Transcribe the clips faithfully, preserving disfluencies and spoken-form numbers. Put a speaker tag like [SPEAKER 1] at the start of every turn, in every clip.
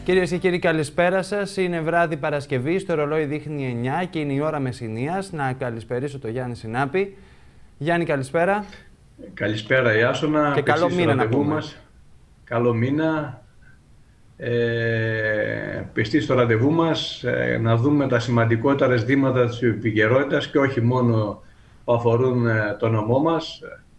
[SPEAKER 1] Κυρίες και κύριοι, καλησπέρα σας. Είναι βράδυ Παρασκευή, το ρολόι δείχνει εννιά και είναι η ώρα Μεσσηνίας. Να καλησπερίσω τον Γιάννη Συνάπη. Γιάννη, καλησπέρα.
[SPEAKER 2] Καλησπέρα Ιάσονα.
[SPEAKER 1] Και καλό μήνα να πούμε.
[SPEAKER 2] Μας. Καλό μήνα. Ε, πιστοί στο ραντεβού μας, ε, να δούμε τα σημαντικότερα ζητήματα της επικαιρότητας και όχι μόνο που αφορούν ε, το νομό μας.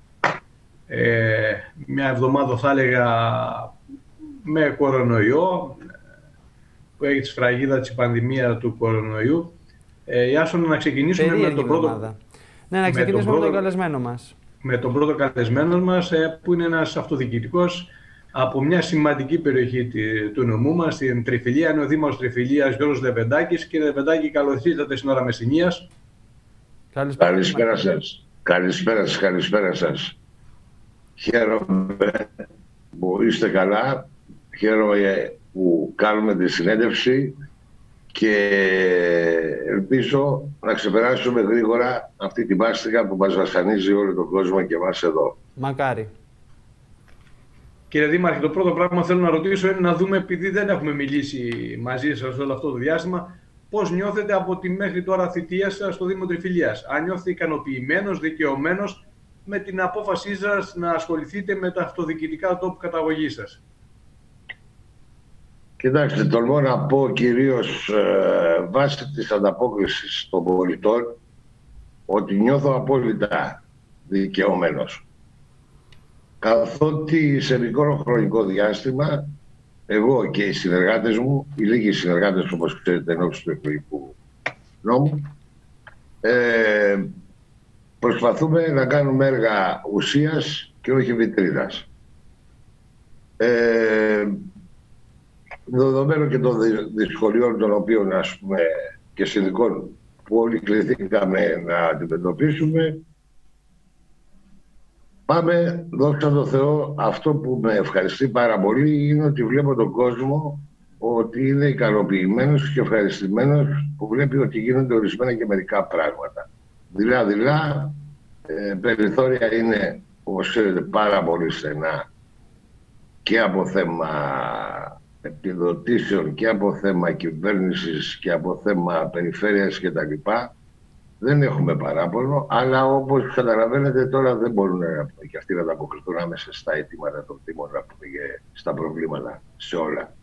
[SPEAKER 2] Ε, μια εβδομάδα θα έλεγα με κορονοϊό, που έχει τη σφραγίδα της πανδημία του κορονοϊού. Ε, Ιάσονα, να ξεκινήσουμε
[SPEAKER 1] Περίεργη
[SPEAKER 2] με τον πρώτο...
[SPEAKER 1] εβδομάδα. Ναι, να ξεκινήσουμε με τον, πρώτο... με τον καλεσμένο μας.
[SPEAKER 2] Με τον πρώτο καλεσμένο μας, ε, που είναι ένας αυτοδιοικητικός από μια σημαντική περιοχή του νομού μας, την Τριφυλία. Είναι ο Δήμαρχος Τριφυλίας, Γιώργος Λεβεντάκης. Κύριε Λεβεντάκη, καλώς ήρθατε στην ώρα Μεσσηνίας.
[SPEAKER 3] Καλησπέρα, καλησπέρα σας. Καλησπέρα σας, καλησπέρα σας. Χαίρομαι που είστε καλά. Χαίρομαι που κάνουμε τη συνέντευξη και ελπίζω να ξεπεράσουμε γρήγορα αυτή την μάστιγα που μας βασανίζει όλο τον κόσμο και εμάς εδώ.
[SPEAKER 1] Μακάρι.
[SPEAKER 2] Κύριε Δήμαρχε, το πρώτο πράγμα θέλω να ρωτήσω είναι να δούμε, επειδή δεν έχουμε μιλήσει μαζί σας όλο αυτό το διάστημα, πώς νιώθετε από τη μέχρι τώρα θητεία σας στο Δήμο Τριφυλίας. Αν νιώθετε ικανοποιημένος, δικαιωμένος με την απόφασή σας να ασχοληθείτε με τα αυτοδιοικητικά τόπου καταγωγής σας.
[SPEAKER 3] Κοιτάξτε, τολμώ να πω κυρίως ε, βάσει της ανταπόκρισης των πολιτών ότι νιώθω απόλυτα δικαιωμένος. Καθότι σε μικρό χρονικό διάστημα, εγώ και οι συνεργάτες μου, οι λίγοι συνεργάτες όπως ξέρετε ενώπιση του εκλογικού νόμου, ε, προσπαθούμε να κάνουμε έργα ουσίας και όχι βιτρίνας. Ε, δεδομένου και των δυσκολιών των οποίων, ας πούμε, και συνδικών που όλοι κληθήκαμε να αντιμετωπίσουμε, πάμε, δόξα τω Θεώ, αυτό που με ευχαριστεί πάρα πολύ είναι ότι βλέπω τον κόσμο ότι είναι ικανοποιημένος και ευχαριστημένος που βλέπει ότι γίνονται ορισμένα και μερικά πράγματα. Δειλά-δειλά, ε, περιθώρια είναι, όπως ξέρετε, πάρα πολύ στενά και από θέμα επιδοτήσεων και από θέμα κυβέρνησης και από θέμα περιφέρειας κτλ. Δεν έχουμε παράπονο, αλλά όπως καταλαβαίνετε τώρα δεν μπορούν και αυτοί να ανταποκριθούν άμεσα στα αιτήματα των Δήμων, να πούμε, και στα προβλήματα, σε όλα.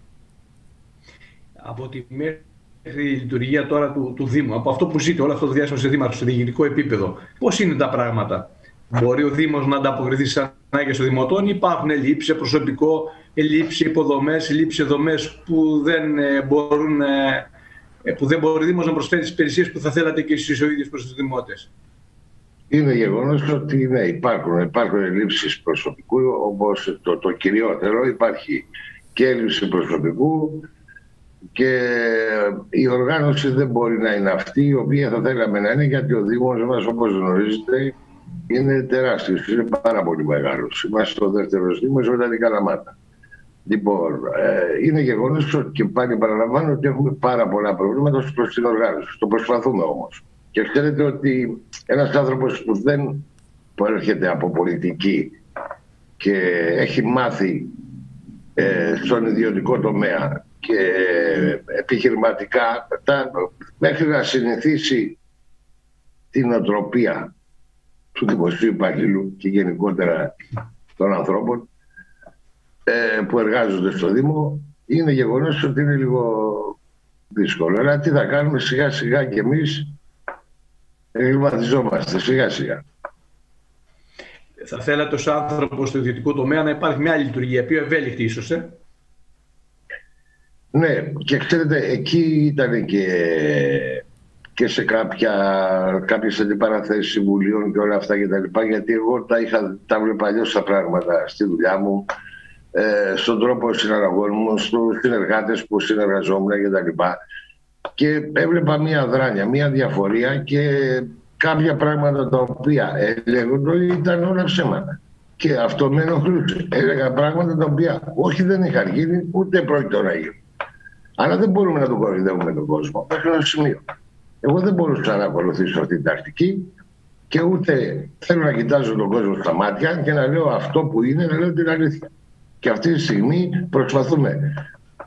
[SPEAKER 2] Από τη μέχρι η λειτουργία τώρα του, του Δήμου, από αυτό που ζείτε όλο αυτό το διάστημα σε Δήμαρχο, σε διοικητικό επίπεδο, πώς είναι τα πράγματα? Μπορεί ο Δήμος να ανταποκριθεί στις ανάγκες των δημοτών? Υπάρχουν ελλείψεις σε προσωπικό, ελλείψεις σε υποδομές, ελλείψεις σε δομές που δεν ε, μπορούν... Ε, που δεν μπορεί ο Δήμος να προσφέρει τις υπηρεσίες που θα θέλατε και εσείς ο ίδιος προς τους δημότες?
[SPEAKER 3] Είναι γεγονός ότι ναι, υπάρχουν, υπάρχουν ελλείψεις προσωπικού, όπως το, το κυριότερο, υπάρχει και έλλειψη προσωπικού και η οργάνωση δεν μπορεί να είναι αυτή η οποία θα θέλαμε να είναι, γιατί ο Δήμος μας, όπως γνωρίζετε, είναι τεράστιος, είναι πάρα πολύ μεγάλος. Είμαστε ο δεύτερος Δήμος μετά την Καλαμάτα. Λοιπόν, ε, είναι γεγονός ότι, και πάλι παραλαμβάνω, ότι έχουμε πάρα πολλά προβλήματα προς την οργάνωση. Το προσπαθούμε όμως. Και ξέρετε ότι ένας άνθρωπος που δεν προέρχεται από πολιτική και έχει μάθει ε, στον ιδιωτικό τομέα και ε, επιχειρηματικά, τα, μέχρι να συνηθίσει την οτροπία του δημοσίου υπαλλήλου και γενικότερα των ανθρώπων που εργάζονται στο Δήμο, είναι γεγονός ότι είναι λίγο δύσκολο. Αλλά τι θα κάνουμε, σιγά σιγά και εμείς εγκληματιζόμαστε σιγά σιγά.
[SPEAKER 2] Θα θέλατε ως άνθρωπος στο ιδιωτικό τομέα να υπάρχει μια άλλη λειτουργία, πιο ευέλικτη ίσως, ε?
[SPEAKER 3] Ναι, και ξέρετε, εκεί ήταν και, και σε κάποια, κάποιες αντιπαραθέσεις συμβουλίων και όλα αυτά και τα λοιπά, γιατί εγώ τα, είχα, τα βλέπα αλλιώς τα πράγματα στη δουλειά μου, Ε, στον τρόπο συναλλαγών μου, στους συνεργάτες που συνεργαζόμουν και τα λοιπά. Και έβλεπα μία δράνεια, μία διαφορία και κάποια πράγματα τα οποία έλεγονται ήταν όλα ψέματα. Και αυτό με ενοχλούσε. Έλεγα πράγματα τα οποία όχι δεν είχαν γίνει, ούτε πρόκειται να γίνουν. Αλλά δεν μπορούμε να τον κοροϊδεύουμε τον κόσμο μέχρι ένα σημείο. Εγώ δεν μπορούσα να ακολουθήσω αυτή την τακτική και ούτε θέλω να κοιτάζω τον κόσμο στα μάτια και να λέω αυτό που είναι, να λέω την αλήθεια. Και αυτή τη στιγμή προσπαθούμε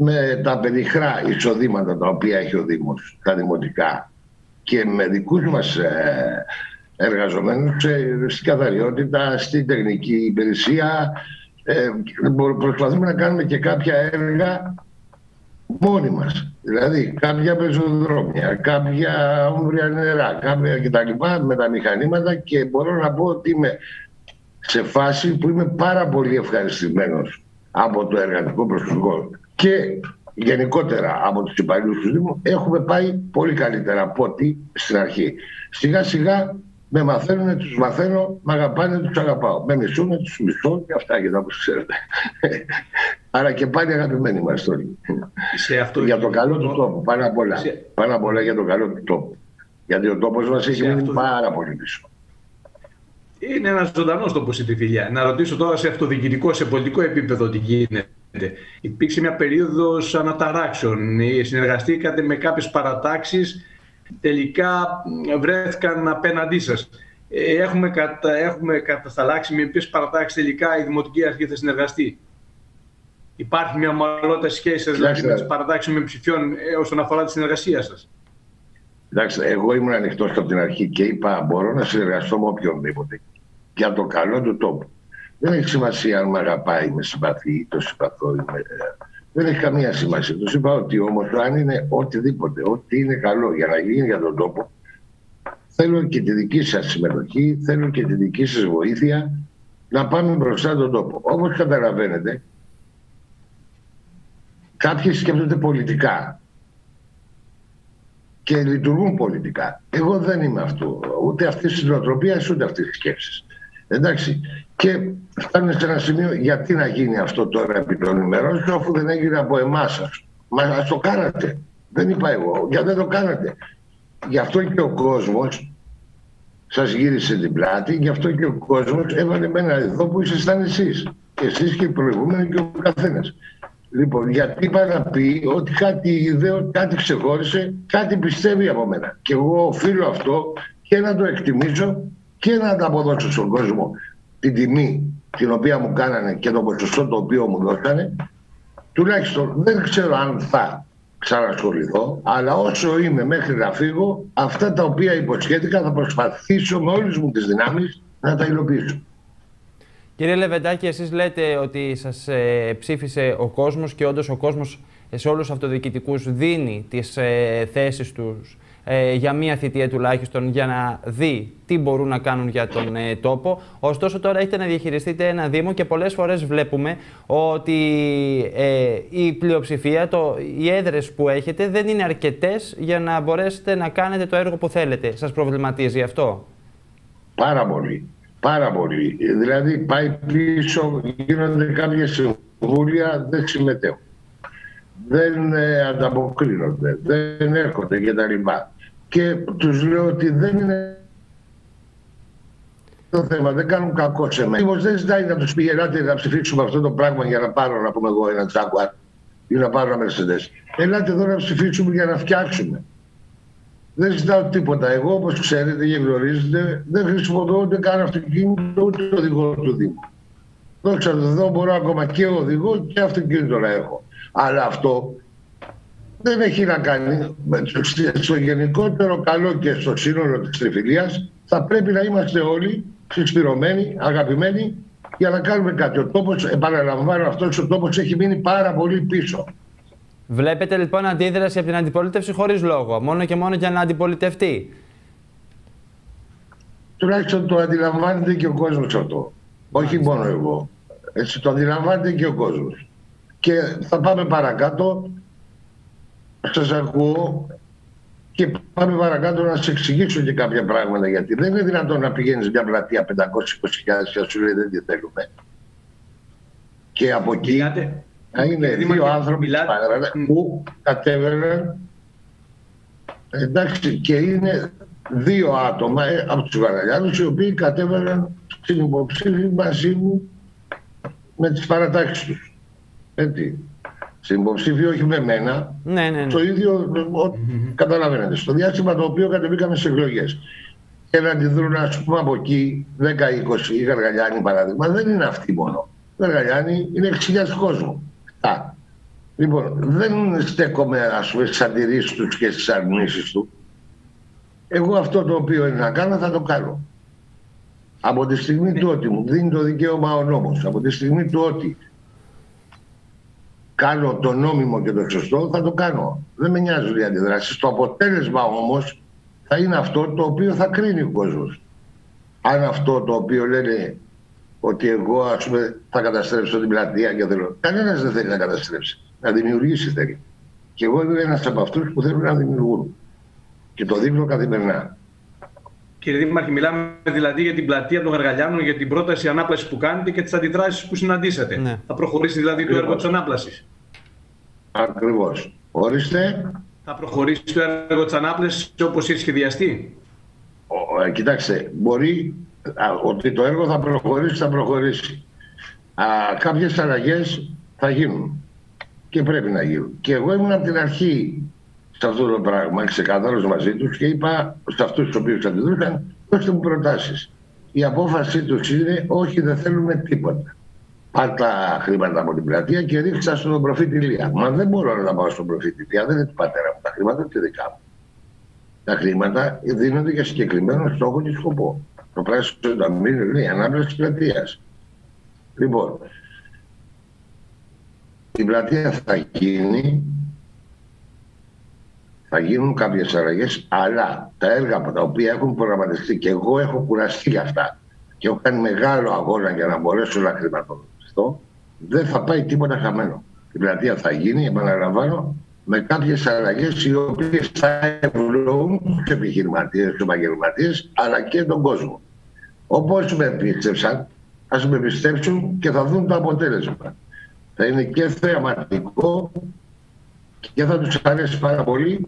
[SPEAKER 3] με τα πενιχρά εισοδήματα τα οποία έχει ο Δήμος, τα δημοτικά, και με δικούς μας ε, εργαζομένους ε, στην καθαριότητα, στην τεχνική υπηρεσία, ε, προσπαθούμε να κάνουμε και κάποια έργα μόνοι μας. Δηλαδή κάποια πεζοδρόμια, κάποια όμβρια νερά, κάποια κτλ. Με τα μηχανήματα, και μπορώ να πω ότι είμαι σε φάση που είμαι πάρα πολύ ευχαριστημένος από το εργατικό προσωπικό και γενικότερα από τους υπαλλήλους του Δήμου. Έχουμε πάει πολύ καλύτερα από ό,τι στην αρχή. Σιγά σιγά με μαθαίνουν, τους μαθαίνω, με αγαπάνε, τους αγαπάω. Με μισούν, τους μισώ και αυτά, και τα όπως ξέρετε. Άρα και πάλι αγαπημένοι μας όλοι. Για το καλό του τόπου, πάνω απ' όλα. Σε... Πάνω απ' όλα για το καλό του τόπου. Γιατί ο τόπος μας έχει μείνει αυτό... πάρα πολύ πίσω.
[SPEAKER 2] Είναι ένας ζωντανός τόπος η Τριφυλιά. Να ρωτήσω τώρα σε αυτοδιοικητικό, σε πολιτικό επίπεδο τι γίνεται. Υπήρξε μια περίοδος αναταράξεων. Συνεργαστήκατε με κάποιες παρατάξεις. Τελικά βρέθηκαν απέναντί σας. Έχουμε, κατα... έχουμε κατασταλάξει με ποιες παρατάξεις τελικά η Δημοτική Αρχή θα συνεργαστεί. Υπάρχει μια ομαλότητα σχέση δηλαδή, με τις παρατάξεις με ψηφιών όσον αφορά τη συνεργασία σας?
[SPEAKER 3] Εντάξει, εγώ ήμουν ανοιχτός από την αρχή και είπα μπορώ να συνεργαστώ με οποιονδήποτε για το καλό του τόπου. Δεν έχει σημασία αν με αγαπάει, με συμπαθεί ή το συμπαθώ. Με... Δεν έχει καμία σημασία. Τους είπα ότι όμως αν είναι οτιδήποτε, ό,τι είναι καλό για να γίνει για τον τόπο, θέλω και τη δική σας συμμετοχή, θέλω και τη δική σας βοήθεια να πάμε μπροστά τον τόπο. Όπως καταλαβαίνετε, κάποιοι σκέφτονται πολιτικά και λειτουργούν πολιτικά. Εγώ δεν είμαι αυτό. Ούτε αυτή τη νοοτροπία, ούτε αυτή τη σκέψη. Εντάξει. Και φτάνουμε σε ένα σημείο, γιατί να γίνει αυτό τώρα επί των ημερών, αφού δεν έγινε από εμάς. Μα ας το κάνατε. Δεν είπα εγώ. Γιατί δεν το κάνατε. Γι' αυτό και ο κόσμος σας γύρισε την πλάτη, γι' αυτό και ο κόσμος έβαλε μένα εδώ που ήσασταν εσείς. Και εσείς και οι προηγούμενοι και ο καθένας. Λοιπόν, γιατί είπα να πει ότι κάτι ιδέο, κάτι ξεχώρισε, κάτι πιστεύει από μένα. Και εγώ οφείλω αυτό και να το εκτιμήσω και να ανταποδώσω στον κόσμο την τιμή την οποία μου κάνανε και το ποσοστό το οποίο μου δώσανε. Τουλάχιστον δεν ξέρω αν θα ξανασχοληθώ, αλλά όσο είμαι μέχρι να φύγω, αυτά τα οποία υποσχέθηκα θα προσπαθήσω με όλες μου τις δυνάμεις να τα υλοποιήσω.
[SPEAKER 1] Κύριε Λεβεντάκη, εσείς λέτε ότι σας ε, ψήφισε ο κόσμος και όντως ο κόσμος σε όλους τους αυτοδιοικητικούς δίνει τις ε, θέσεις τους ε, για μία θητεία τουλάχιστον για να δει τι μπορούν να κάνουν για τον ε, τόπο. Ωστόσο τώρα έχετε να διαχειριστείτε ένα Δήμο και πολλές φορές βλέπουμε ότι ε, η πλειοψηφία, το, οι έδρες που έχετε δεν είναι αρκετές για να μπορέσετε να κάνετε το έργο που θέλετε. Σας προβληματίζει αυτό?
[SPEAKER 3] Πάρα πολύ. Πάρα πολύ. Δηλαδή πάει πίσω, γίνονται κάποια συμβούλια, δεν συμμετέχουν. Δεν ε, ανταποκρίνονται, δεν έρχονται κτλ. Και τους λέω ότι δεν είναι το θέμα, δεν κάνουν κακό σε μένα. Δεν ζητάει να τους πηγαίνετε να ψηφίξουμε αυτό το πράγμα για να πάρω, να πούμε εγώ, ένα Jaguar ή να πάρω ένα Mercedes. Ελάτε εδώ να ψηφίξουμε για να φτιάξουμε. Δεν ζητάω τίποτα. Εγώ, όπως ξέρετε και γνωρίζετε, δεν χρησιμοποιώ ούτε καν αυτοκίνητο ούτε οδηγό του Δήμου. Δόξα τω Θεώ, μπορώ ακόμα και οδηγό και αυτοκίνητο να έχω. Αλλά αυτό δεν έχει να κάνει στο γενικότερο καλό και στο σύνολο της Τριφυλίας. Θα πρέπει να είμαστε όλοι συσπηρωμένοι, αγαπημένοι για να κάνουμε κάτι. Ο τόπος, επαναλαμβάνω, αυτός ο τόπος έχει μείνει πάρα πολύ πίσω.
[SPEAKER 1] Βλέπετε λοιπόν αντίδραση από την αντιπολίτευση χωρίς λόγο, μόνο και μόνο για να αντιπολιτευτεί?
[SPEAKER 3] Τουλάχιστον το αντιλαμβάνεται και ο κόσμος αυτό. Όχι μόνο εγώ. Έτσι, το αντιλαμβάνεται και ο κόσμος. Και θα πάμε παρακάτω. Σας ακούω και πάμε παρακάτω να σας εξηγήσω και κάποια πράγματα. Γιατί δεν είναι δυνατόν να πηγαίνεις μια πλατεία πεντακόσιες είκοσι χιλιάδες και σου λέει δεν τη θέλουμε. Και από εκεί Μιλάτε. να είναι δύο Μιλάτε. άνθρωποι mm. που κατέβαιναν, εντάξει, και είναι δύο άτομα ε, από τους Βαραλιάδους οι οποίοι κατέβαιναν στην υποψήφη μαζί μου με τις παρατάξεις τους. Έτσι. Στην υποψήφη όχι με μένα,
[SPEAKER 1] ναι, ναι, ναι.
[SPEAKER 3] το ίδιο mm-hmm. καταλαβαίνετε. Στο διάστημα το οποίο κατεβήκαμε σε εκλογές. Και να αντιδρούν, ας πούμε, από εκεί δέκα είκοσι, η Γαργαλιάνη παράδειγμα, δεν είναι αυτή μόνο. Η Γαργαλιάνη είναι έξι χιλιάδες κόσμο. Α. Λοιπόν, δεν στέκομαι ας πούμε στις αντιρρήσεις τους και στις αρνήσεις του. Εγώ αυτό το οποίο είναι να κάνω θα το κάνω. Από τη στιγμή του ότι μου δίνει το δικαίωμα ο νόμος, από τη στιγμή του ότι κάνω το νόμιμο και το σωστό, θα το κάνω. Δεν με νοιάζουν οι αντιδράσεις. Το αποτέλεσμα όμως θα είναι αυτό το οποίο θα κρίνει ο κόσμος. Αν αυτό το οποίο λένε ότι εγώ ας πούμε θα καταστρέψω την πλατεία και θέλω. Κανένας δεν θέλει να καταστρέψει. Να δημιουργήσει θέλει. Και εγώ είμαι ένας από αυτούς που θέλουν να δημιουργούν. Και το δείχνω καθημερινά.
[SPEAKER 2] Κύριε Δήμαρχε, μιλάμε δηλαδή για την πλατεία των Γαργαλιάνων, για την πρόταση ανάπλασης που κάνετε και τις αντιδράσεις που συναντήσατε. Ναι. Θα προχωρήσει δηλαδή Ακριβώς. το έργο της ανάπλασης.
[SPEAKER 3] Ακριβώς. Ορίστε.
[SPEAKER 2] Θα προχωρήσει το έργο της ανάπλασης όπως έχει σχεδιαστεί.
[SPEAKER 3] Ο, ε, κοιτάξτε, μπορεί α, ότι το έργο θα προχωρήσει, θα προχωρήσει. Α, κάποιες αλλαγές θα γίνουν και πρέπει να γίνουν. Και εγώ ήμουν από την αρχή σε αυτό το πράγμα, ξεκάθαρος μαζί τους και είπα σε αυτούς τους οποίους αντιδρούσαν, δώστε μου προτάσεις. Η απόφαση τους είναι όχι, δεν θέλουμε τίποτα. Πάρ' τα χρήματα από την πλατεία και ρίξα στον προφήτη Ηλία. Μα δεν μπορώ να τα πάω στον προφήτη Ηλία, δεν είναι του πατέρα μου. Τα χρήματα είναι δικά μου. Τα χρήματα δίνονται για συγκεκριμένο στόχο και σκοπό. Το πράσινο ταμείο λέει ανάπλαση της πλατείας. Λοιπόν, η πλατεία θα γίνει. Θα γίνουν κάποιες αλλαγές, αλλά τα έργα από τα οποία έχουν προγραμματιστεί και εγώ έχω κουραστεί για αυτά και έχω κάνει μεγάλο αγώνα για να μπορέσω να χρηματοδοτηθώ, δεν θα πάει τίποτα χαμένο. Η πλατεία θα γίνει, επαναλαμβάνω, με κάποιες αλλαγές οι οποίες θα ευνοούν τους επιχειρηματίες, τους επαγγελματίες, αλλά και τον κόσμο. Όπως με πίστεψαν, ας με πιστέψουν και θα δουν το αποτέλεσμα. Θα είναι και θεαματικό και θα τους αρέσει πάρα πολύ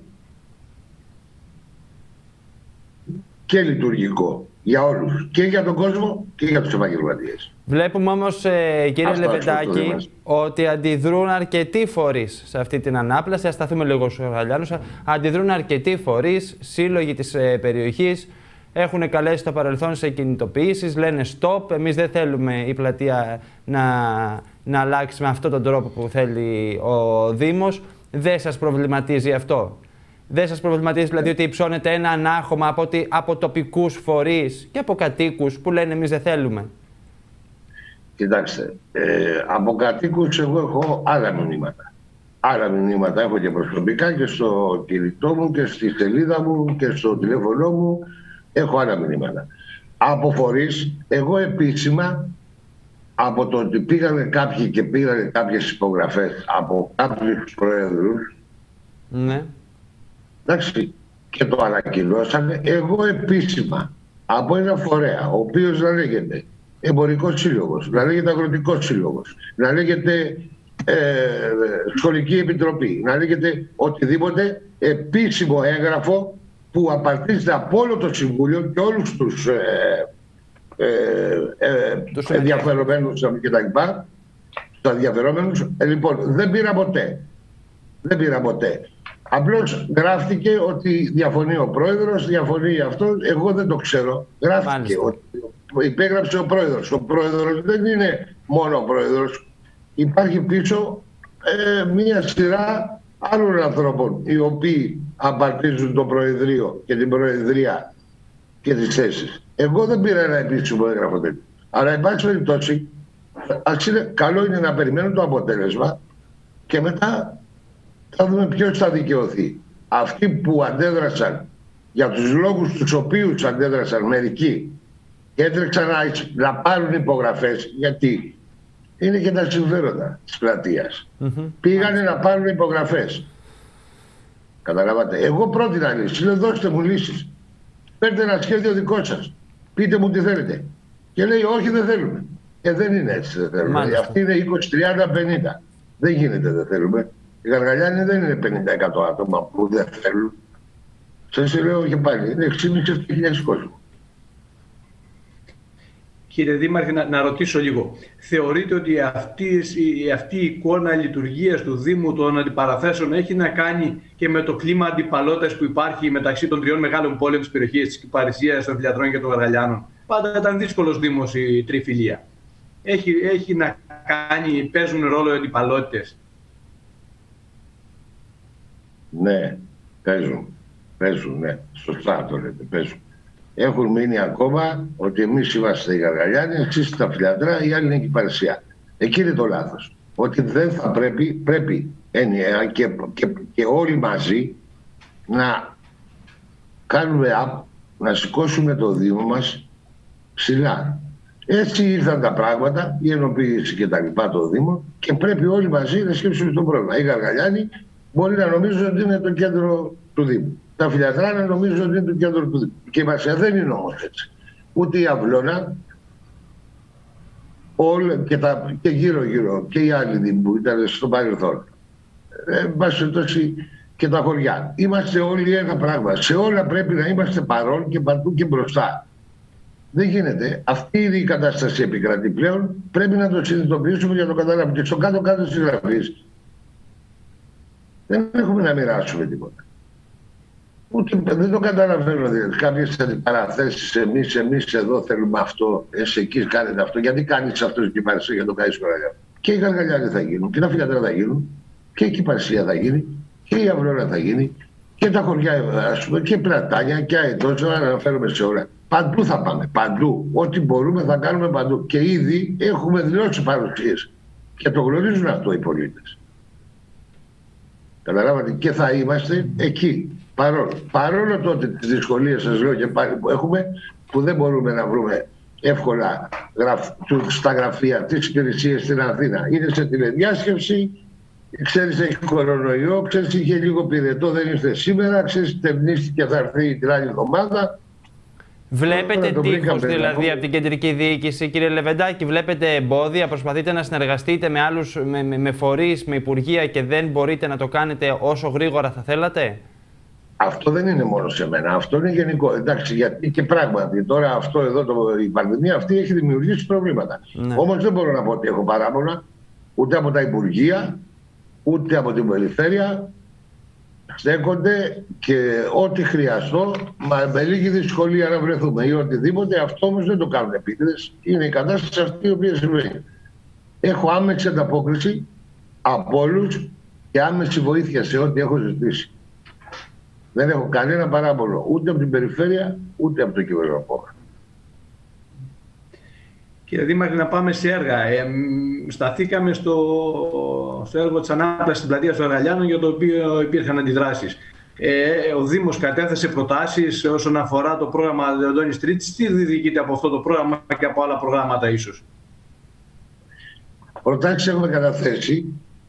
[SPEAKER 3] και λειτουργικό για όλους, και για τον κόσμο και για τους επαγγελματίες.
[SPEAKER 1] Βλέπουμε όμως, ε, κύριε Αυτό Λεβεντάκη, ότι αντιδρούν αρκετοί φορείς σε αυτή την ανάπλαση. Ας σταθούμε λίγο στους Γαργαλιάνους. Αντιδρούν αρκετοί φορείς, σύλλογοι της ε, περιοχής, έχουν καλέσει στο παρελθόν σε κινητοποιήσεις, λένε stop, εμείς δεν θέλουμε η πλατεία να, να αλλάξει με αυτόν τον τρόπο που θέλει ο Δήμος. Δεν σας προβληματίζει αυτό? Δεν σας προβληματίζει δηλαδή ότι υψώνεται ένα ανάχωμα από, από τοπικούς φορείς και από κατοίκους που λένε εμείς δεν θέλουμε?
[SPEAKER 3] Κοιτάξτε, ε, από κατοίκους εγώ έχω άλλα μηνύματα. Άλλα μηνύματα έχω και προσωπικά και στο κινητό μου και στη σελίδα μου και στο τηλέφωνο μου. Έχω άλλα μηνύματα. Από φορείς, εγώ επίσημα, από το ότι πήγανε κάποιοι και πήγανε κάποιες υπογραφές από κάποιους προέδρους,
[SPEAKER 1] ναι.
[SPEAKER 3] εντάξει, και το ανακοινώσανε, εγώ επίσημα από ένα φορέα, ο οποίος να λέγεται Εμπορικός Σύλλογος, να λέγεται Αγροτικός Σύλλογος, να λέγεται ε, Σχολική Επιτροπή, να λέγεται οτιδήποτε επίσημο έγγραφο που απαρτίζεται από όλο το Συμβούλιο και όλους τους ε, ε, ε, ενδιαφερομένους και τα λοιπά, τους ενδιαφερόμενους, ε, λοιπόν, δεν πήρα ποτέ. Δεν πήρα ποτέ. Απλώς γράφτηκε ότι διαφωνεί ο πρόεδρος, διαφωνεί αυτό, εγώ δεν το ξέρω. Γράφτηκε ότι υπέγραψε ο πρόεδρος. Ο πρόεδρος δεν είναι μόνο ο πρόεδρος. Υπάρχει πίσω ε, μία σειρά άλλων ανθρώπων οι οποίοι απαρτίζουν το Προεδρείο και την Προεδρία και τις θέσεις. Εγώ δεν πήρα ένα επίσημο έγγραφο τέτοιο. Αλλά εν πάση περιπτώσει, καλό είναι να περιμένουν το αποτέλεσμα και μετά θα δούμε ποιος θα δικαιωθεί. Αυτοί που αντέδρασαν για τους λόγους τους οποίους αντέδρασαν μερικοί και έτρεξαν να, να πάρουν υπογραφές, γιατί είναι και τα συμφέροντα της πλατείας. Mm-hmm. Πήγανε να πάρουν υπογραφές. Καταλάβατε. Εγώ πρότεινα λύσεις. Λέω δώστε μου λύσεις. Παίρνετε ένα σχέδιο δικό σας. Πείτε μου τι θέλετε. Και λέει όχι δεν θέλουμε. Ε, δεν είναι έτσι δεν θέλουμε. Αυτή είναι είκοσι, τριάντα, πενήντα. Δεν γίνεται δεν θέλουμε. Οι Γαργαλιάνοι δεν είναι πενήντα τοις εκατό άτομα που δεν θέλουν. Σας λέω και πάλι. Είναι έξι χιλιάδες με επτά χιλιάδες κόσμο.
[SPEAKER 2] Κύριε Δήμαρχε, να, να ρωτήσω λίγο. Θεωρείτε ότι αυτή, αυτή η εικόνα λειτουργίας του Δήμου των αντιπαραθέσεων έχει να κάνει και με το κλίμα αντιπαλότητας που υπάρχει μεταξύ των τριών μεγάλων πόλεων της περιοχής, της Κυπαρισίας, των Φιλιαδρών και των Γαργαλιάνων? Πάντα ήταν δύσκολος Δήμος η Τριφυλία. Έχει, έχει να κάνει, παίζουν ρόλο οι αντιπαλότητες?
[SPEAKER 3] Ναι, παίζουν. Παίζουν, ναι. Σωστά το λέτε, παίζουν. Έχουν μείνει ακόμα ότι εμείς είμαστε οι Γαργαλιάνοι, εσείς τα Φιλιανδρά, οι άλλοι είναι η Κυπαρσία. Εκεί είναι το λάθος. Ότι δεν θα πρέπει, πρέπει ενιαία και, και, και όλοι μαζί να κάνουμε up, να σηκώσουμε το Δήμο μας ψηλά. Έτσι ήρθαν τα πράγματα, η ενοποίηση και τα λοιπά το Δήμο, και πρέπει όλοι μαζί να σκέψουμε το πρόβλημα. Οι Γαργαλιάνοι μπορεί να νομίζουν ότι είναι το κέντρο του Δήμου. Τα Φιλιανδρά να νομίζουν ότι είναι το κέντρο του Δήμου. Και η Μαρσία δεν είναι όμως έτσι. Ούτε η Αυλώνα, όλα και, τα, και γύρω γύρω και οι άλλοι Δήμοι που ήταν στο παρελθόν. Ε, τόση, και τα χωριά. Είμαστε όλοι ένα πράγμα. Σε όλα πρέπει να είμαστε παρόν και παντού και μπροστά. Δεν γίνεται. Αυτή είναι η κατάσταση επικρατεί πλέον. Πρέπει να το συνειδητοποιήσουμε για να το καταλάβουμε. Και στο κάτω-κάτω της γραφής δεν έχουμε να μοιράσουμε τίποτα. Ούτε, δεν το καταλαβαίνω. Δηλαδή. Κάποιες παραθέσεις, εμείς, εμείς εδώ θέλουμε αυτό, εσύ εκεί κάνετε αυτό. Γιατί κάνεις αυτό και Κυπαρσία για το κάνεις Γαργαλιάνο. Και οι Γαργαλιάνοι θα γίνουν, και τα Φιλιανδρά θα γίνουν, και η Κυπαρσία θα γίνει, και η Αυλώνα θα γίνει, και τα χωριά, ας πούμε, και Πλατάνια, και Αετός, να αναφέρομαι σε όλα. Παντού θα πάμε, παντού. Ό,τι μπορούμε θα κάνουμε παντού. Και ήδη έχουμε δηλώσει παρουσίες. Και το γνωρίζουν αυτό οι πολίτες. Καταλάβατε, και θα είμαστε εκεί. Παρόλο, παρόλο τότε τις δυσκολίες, σας λέω και πάλι, που έχουμε, που δεν μπορούμε να βρούμε εύκολα γραφ, στα γραφεία τις υπηρεσίες στην Αθήνα. Είναι σε τηλεδιάσκεψη, ξέρεις έχει κορονοϊό, ξέρεις είχε λίγο πυρετό, δεν ήρθε σήμερα, ξέρεις τευνίστηκε, θα έρθει την άλλη εβδομάδα.
[SPEAKER 1] Βλέπετε τείχος δηλαδή από την κεντρική διοίκηση, κύριε Λεβεντάκη, βλέπετε εμπόδια, προσπαθείτε να συνεργαστείτε με άλλους, με, με, με φορείς, με υπουργεία και δεν μπορείτε να το κάνετε όσο γρήγορα θα θέλατε?
[SPEAKER 3] Αυτό δεν είναι μόνο σε μένα, αυτό είναι γενικό. Εντάξει, γιατί και πράγματι τώρα αυτό εδώ, το, η πανδημία αυτή έχει δημιουργήσει προβλήματα. Ναι. Όμως δεν μπορώ να πω ότι έχω παράπονα ούτε από τα υπουργεία, ούτε από την περιφέρεια. Στέκονται και ό,τι χρειαστώ, μα με λίγη δυσκολία να βρεθούμε ή οτιδήποτε. Αυτό όμως δεν το κάνουν επίτηδες. Είναι η κατάσταση αυτή η οποία συμβαίνει. Έχω άμεση ανταπόκριση από όλους και άμεση βοήθεια σε ό,τι έχω ζητήσει. Δεν έχω κανένα παράπονο ούτε από την περιφέρεια ούτε από το κυβερνοπόρο.
[SPEAKER 2] Κύριε Δήμαρχε, να πάμε σε έργα. Ε, σταθήκαμε στο, στο έργο της ανάπλασης της πλατείας των Γαργαλιάνων, για το οποίο υπήρχαν αντιδράσεις. Ε, ο Δήμος κατέθεσε προτάσεις όσον αφορά το πρόγραμμα Λεοντώνης Τρίτης. Τι διοικείται από αυτό το πρόγραμμα και από άλλα προγράμματα ίσως?
[SPEAKER 3] Προτάσεις έχουμε καταθέσει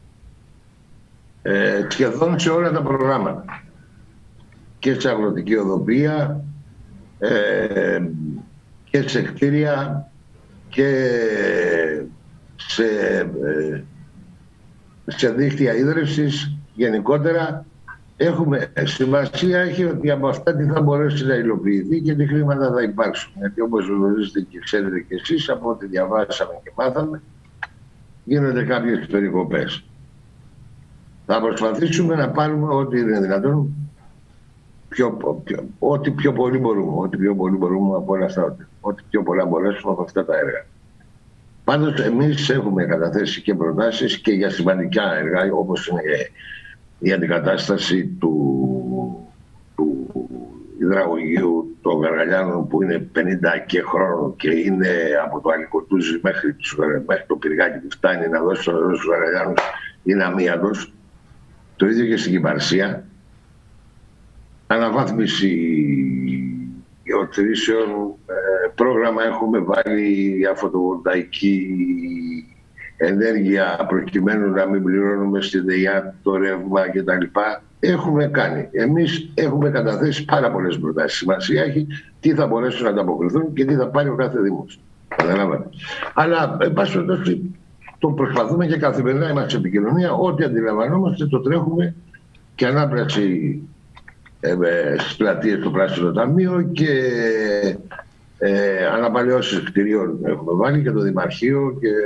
[SPEAKER 3] ε, σχεδόν σε όλα τα προγράμματα. Και σε αγροτική οδοποιία ε, και σε κτίρια και σε, ε, σε δίκτυα ίδρυυσης γενικότερα. Έχουμε σημασία έχει ότι από αυτά τι θα μπορέσει να υλοποιηθεί και τι χρήματα θα υπάρξουν. Γιατί όπως γνωρίζετε και ξέρετε και εσείς, από ό,τι διαβάσαμε και μάθαμε, γίνονται κάποιες περικοπές. Θα προσπαθήσουμε να πάρουμε ό,τι είναι δυνατόν, πιο, πιο, ό,τι πιο πολύ μπορούμε, ό,τι πιο πολύ μπορούμε από όλα αυτά, ό,τι πιο πολλά μπορέσουμε από αυτά τα έργα. Πάντως εμείς έχουμε καταθέσει και προτάσεις και για σημαντικά έργα, όπως είναι η αντικατάσταση του, του υδραγωγείου των Γαργαλιάνων, που είναι πενήντα και χρόνων και είναι από το Αλικοτούζι μέχρι, μέχρι το Πυργάκι που φτάνει να δώσει το νερό στους Γαργαλιάνους, είναι αμύαντος. Το ίδιο και στην Κυπαρσία. Αναβάθμιση γεωτρήσεων, ε, πρόγραμμα έχουμε βάλει για φωτοβολταϊκή ενέργεια προκειμένου να μην πληρώνουμε στην ΔΕΙΑ το ρεύμα κτλ. Έχουμε κάνει. Εμείς έχουμε καταθέσει πάρα πολλές προτάσεις. Σημασία έχει τι θα μπορέσουν να ανταποκριθούν και τι θα πάρει ο κάθε Δήμος. Καταλάβατε. Αλλά, εν πάση περιπτώσει, το προσπαθούμε και καθημερινά είμαστε σε επικοινωνία. Ό,τι αντιλαμβανόμαστε το τρέχουμε, και ανάπλαση ε, στις πλατείες του Πράσινο Ταμείο και ε, αναπαλαιώσεις κτηρίων έχουμε βάλει και το Δημαρχείο, και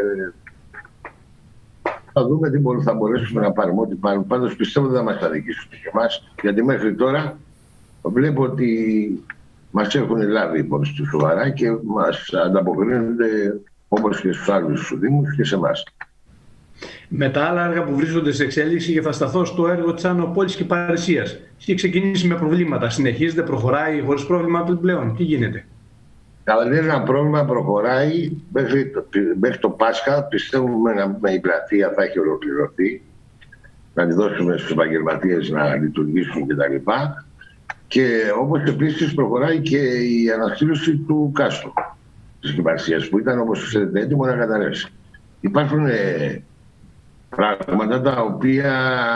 [SPEAKER 3] θα δούμε τι θα μπορέσουμε να πάρουμε. Ό,τι πάρουμε. Πάντως πιστεύω ότι θα μας τα δικήσουν και εμάς, γιατί μέχρι τώρα βλέπω ότι μας έχουν λάβει υπόψη του σοβαρά και μας ανταποκρίνονται όπως και στους άλλους Δήμους και σε εμάς.
[SPEAKER 2] Με τα άλλα έργα που βρίσκονται σε εξέλιξη, και θα σταθώ στο έργο της Άνω Πόλης και Παρισίας. Έχει ξεκινήσει με προβλήματα. Συνεχίζεται, προχωράει χωρίς πρόβλημα πλέον? Τι γίνεται?
[SPEAKER 3] Αλλά δεν είναι ένα πρόβλημα, προχωράει μέχρι το, μέχρι το Πάσχα. Πιστεύουμε να με η πλατεία θα έχει ολοκληρωθεί, να τη δώσουμε στους επαγγελματίες να λειτουργήσουν κτλ. Και όπως επίσης προχωράει και η αναστήλωση του κάστρου της Κυπαρσίας, που ήταν, όπως ξέρετε, έτοιμο να καταρρεύσει. Υπάρχουν ε, πράγματα τα οποία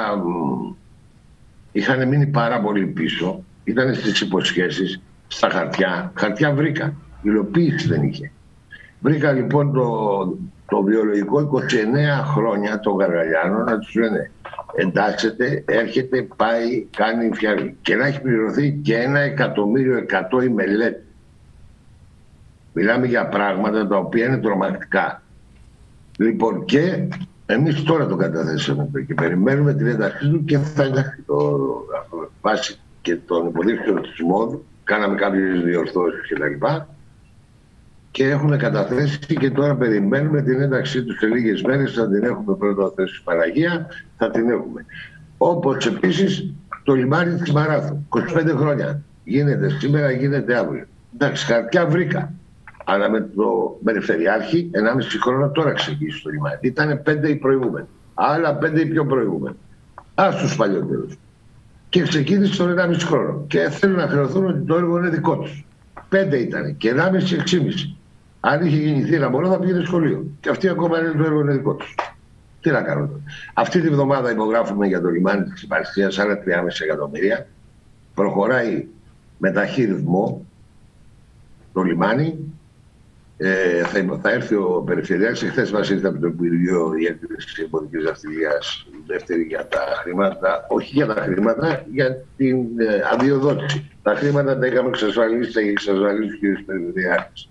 [SPEAKER 3] είχαν μείνει πάρα πολύ πίσω, ήταν στις υποσχέσεις, στα χαρτιά. Χαρτιά βρήκα, υλοποίηση δεν είχε. Βρήκα λοιπόν το, το βιολογικό είκοσι εννέα χρόνια των Γαργαλιάνων να τους λένε εντάξετε, έρχεται, πάει, κάνει, φτιάχνει. Και να έχει πληρωθεί και ένα εκατομμύριο εκατό η μελέτη. Μιλάμε για πράγματα τα οποία είναι τρομακτικά. Λοιπόν, και εμείς τώρα το καταθέσαμε και περιμένουμε την ένταξή του και θα ενταχθεί το βάση και των υποδείξεων της ΜΟΔ. Κάναμε κάποιες διορθώσεις κτλ. Και έχουμε καταθέσει και τώρα περιμένουμε την ένταξή του σε λίγες μέρες. Θα την έχουμε πρώτα θέση στην Παναγία, θα την έχουμε. Όπως επίσης το λιμάνι της Μαράθου, είκοσι πέντε χρόνια. Γίνεται σήμερα, γίνεται αύριο. Εντάξει, χαρτιά βρήκα. Αλλά με το Περιφερειάρχη, ενάμιση χρόνο τώρα ξεκίνησε το λιμάνι. Ήτανε πέντε οι προηγούμενοι. Άλλα πέντε οι πιο προηγούμενοι. Ας τους παλιότερους. Και ξεκίνησε τον ενάμιση χρόνο. Και θέλουν να χρεωθούν ότι το έργο είναι δικό τους. Πέντε ήταν. Και ενάμιση, εξήμιση. Αν είχε γεννηθεί ένα μωρό θα πήγαινε σχολείο. Και αυτοί ακόμα λένε το έργο είναι δικό τους. Τι να κάνω τώρα. Αυτή τη βδομάδα υπογράφουμε για το λιμάνι της Παρισίας άλλα τρία κόμμα πέντε εκατομμύρια. Προχωράει με ταχύ ρυθμό το λιμάνι. Ε, θα, θα έρθει ο Περιφερειάρχης. Χθες μας ήρθε από το Υπουργείο η έκθεση εμπορικής δραστηριότητας δεύτερη για τα χρήματα, όχι για τα χρήματα, για την ε, αδειοδότηση. Τα χρήματα τα είχαμε εξασφαλίσει, τα είχε εξασφαλίσει ο κ. Περιφερειάρχης.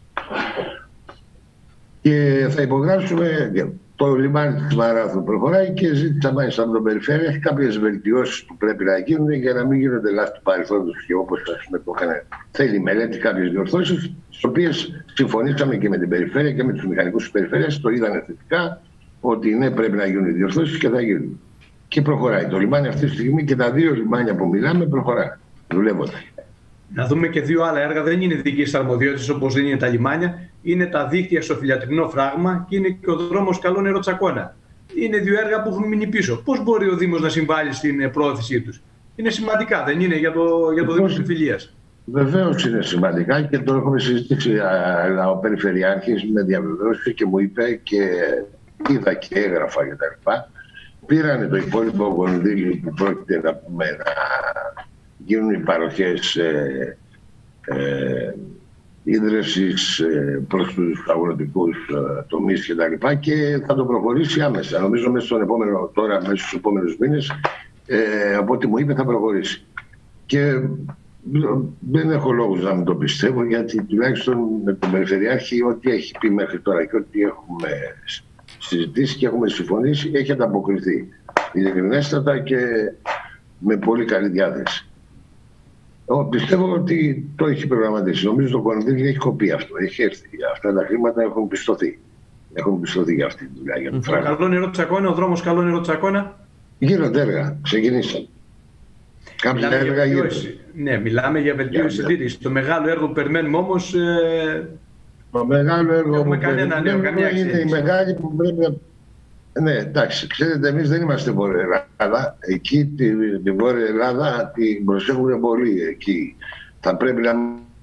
[SPEAKER 3] Και θα υπογράψουμε το λιμάνι της Μαράθου. Προχωράει και ζήτησα μάλιστα από τον Περιφέρεια. Έχει κάποιες βελτιώσεις που πρέπει να γίνουν για να μην γίνονται λάθη του παρελθόντος και όπως το έκανε. Θέλει μελέτη κάποιες διορθώσεις, τις οποίες συμφωνήσαμε και με την Περιφέρεια και με τους μηχανικούς της Περιφέρειας. Το είδανε θετικά ότι ναι, πρέπει να γίνουν οι διορθώσεις και θα γίνουν. Και προχωράει. Το λιμάνι αυτή τη στιγμή και τα δύο λιμάνια που μιλάμε προχωράει. Δουλεύονται.
[SPEAKER 2] Να δούμε και δύο άλλα έργα. Δεν είναι δική αρμοδιότητα όπως δεν είναι τα λιμάνια. Είναι τα δίκτυα στο Φιλιατρινό Φράγμα και είναι και ο δρόμος Καλό Νερό Τσακώνα. Είναι δύο έργα που έχουν μείνει πίσω. Πώς μπορεί ο Δήμος να συμβάλλει στην πρόθεσή τους? Είναι σημαντικά, δεν είναι, για το, για το Δήμο της Φιλίας?
[SPEAKER 3] Βεβαίως είναι σημαντικά και το έχουμε συζητήσει. Αλλά ο Περιφερειάρχης με διαβεβαίωσε και μου είπε και είδα και έγραφα κτλ. Πήρανε το υπόλοιπο κονδύλι που πρόκειται να, πούμε, να γίνουν οι παροχές ε, ε, ίδρυσης ε, προς τους αγροτικούς ε, τομείς και τα λοιπά και θα το προχωρήσει άμεσα. Νομίζω μέσα στον επόμενο, τώρα μέσα στους επόμενους μήνες ε, από ό,τι μου είπε θα προχωρήσει. Και δεν έχω λόγους να μην το πιστεύω, γιατί τουλάχιστον με τον Περιφερειάρχη ό,τι έχει πει μέχρι τώρα και ό,τι έχουμε συζητήσει και έχουμε συμφωνήσει έχει ανταποκριθεί ειλικρινέστατα και με πολύ καλή διάθεση. Εγώ πιστεύω ότι το έχει προγραμματίσει. Νομίζω το κονδύλι έχει κοπεί αυτό. Έχει έρθει. Αυτά τα χρήματα έχουν πιστωθεί. Έχουν πιστωθεί για αυτή τη δουλειά. Για το
[SPEAKER 2] mm. Καλό Νερό Τσακώνα, ο δρόμος Καλό Νερό Τσακώνα.
[SPEAKER 3] Γίνονται έργα. Ξεκινήσαμε. Κάποια έργα γίνονται.
[SPEAKER 2] Ναι, μιλάμε για βελτίωση συντήρηση. Το μεγάλο έργο που περιμένουμε όμως. Ε...
[SPEAKER 3] Το μεγάλο έργο που
[SPEAKER 2] κανένα νέο, καμία
[SPEAKER 3] είναι η μεγάλη που πρέπει να. Ναι, εντάξει, ξέρετε, εμείς δεν είμαστε Βόρεια Ελλάδα. Εκεί τη, τη Βόρεια Ελλάδα την προσέχουν πολύ. Εκεί θα πρέπει να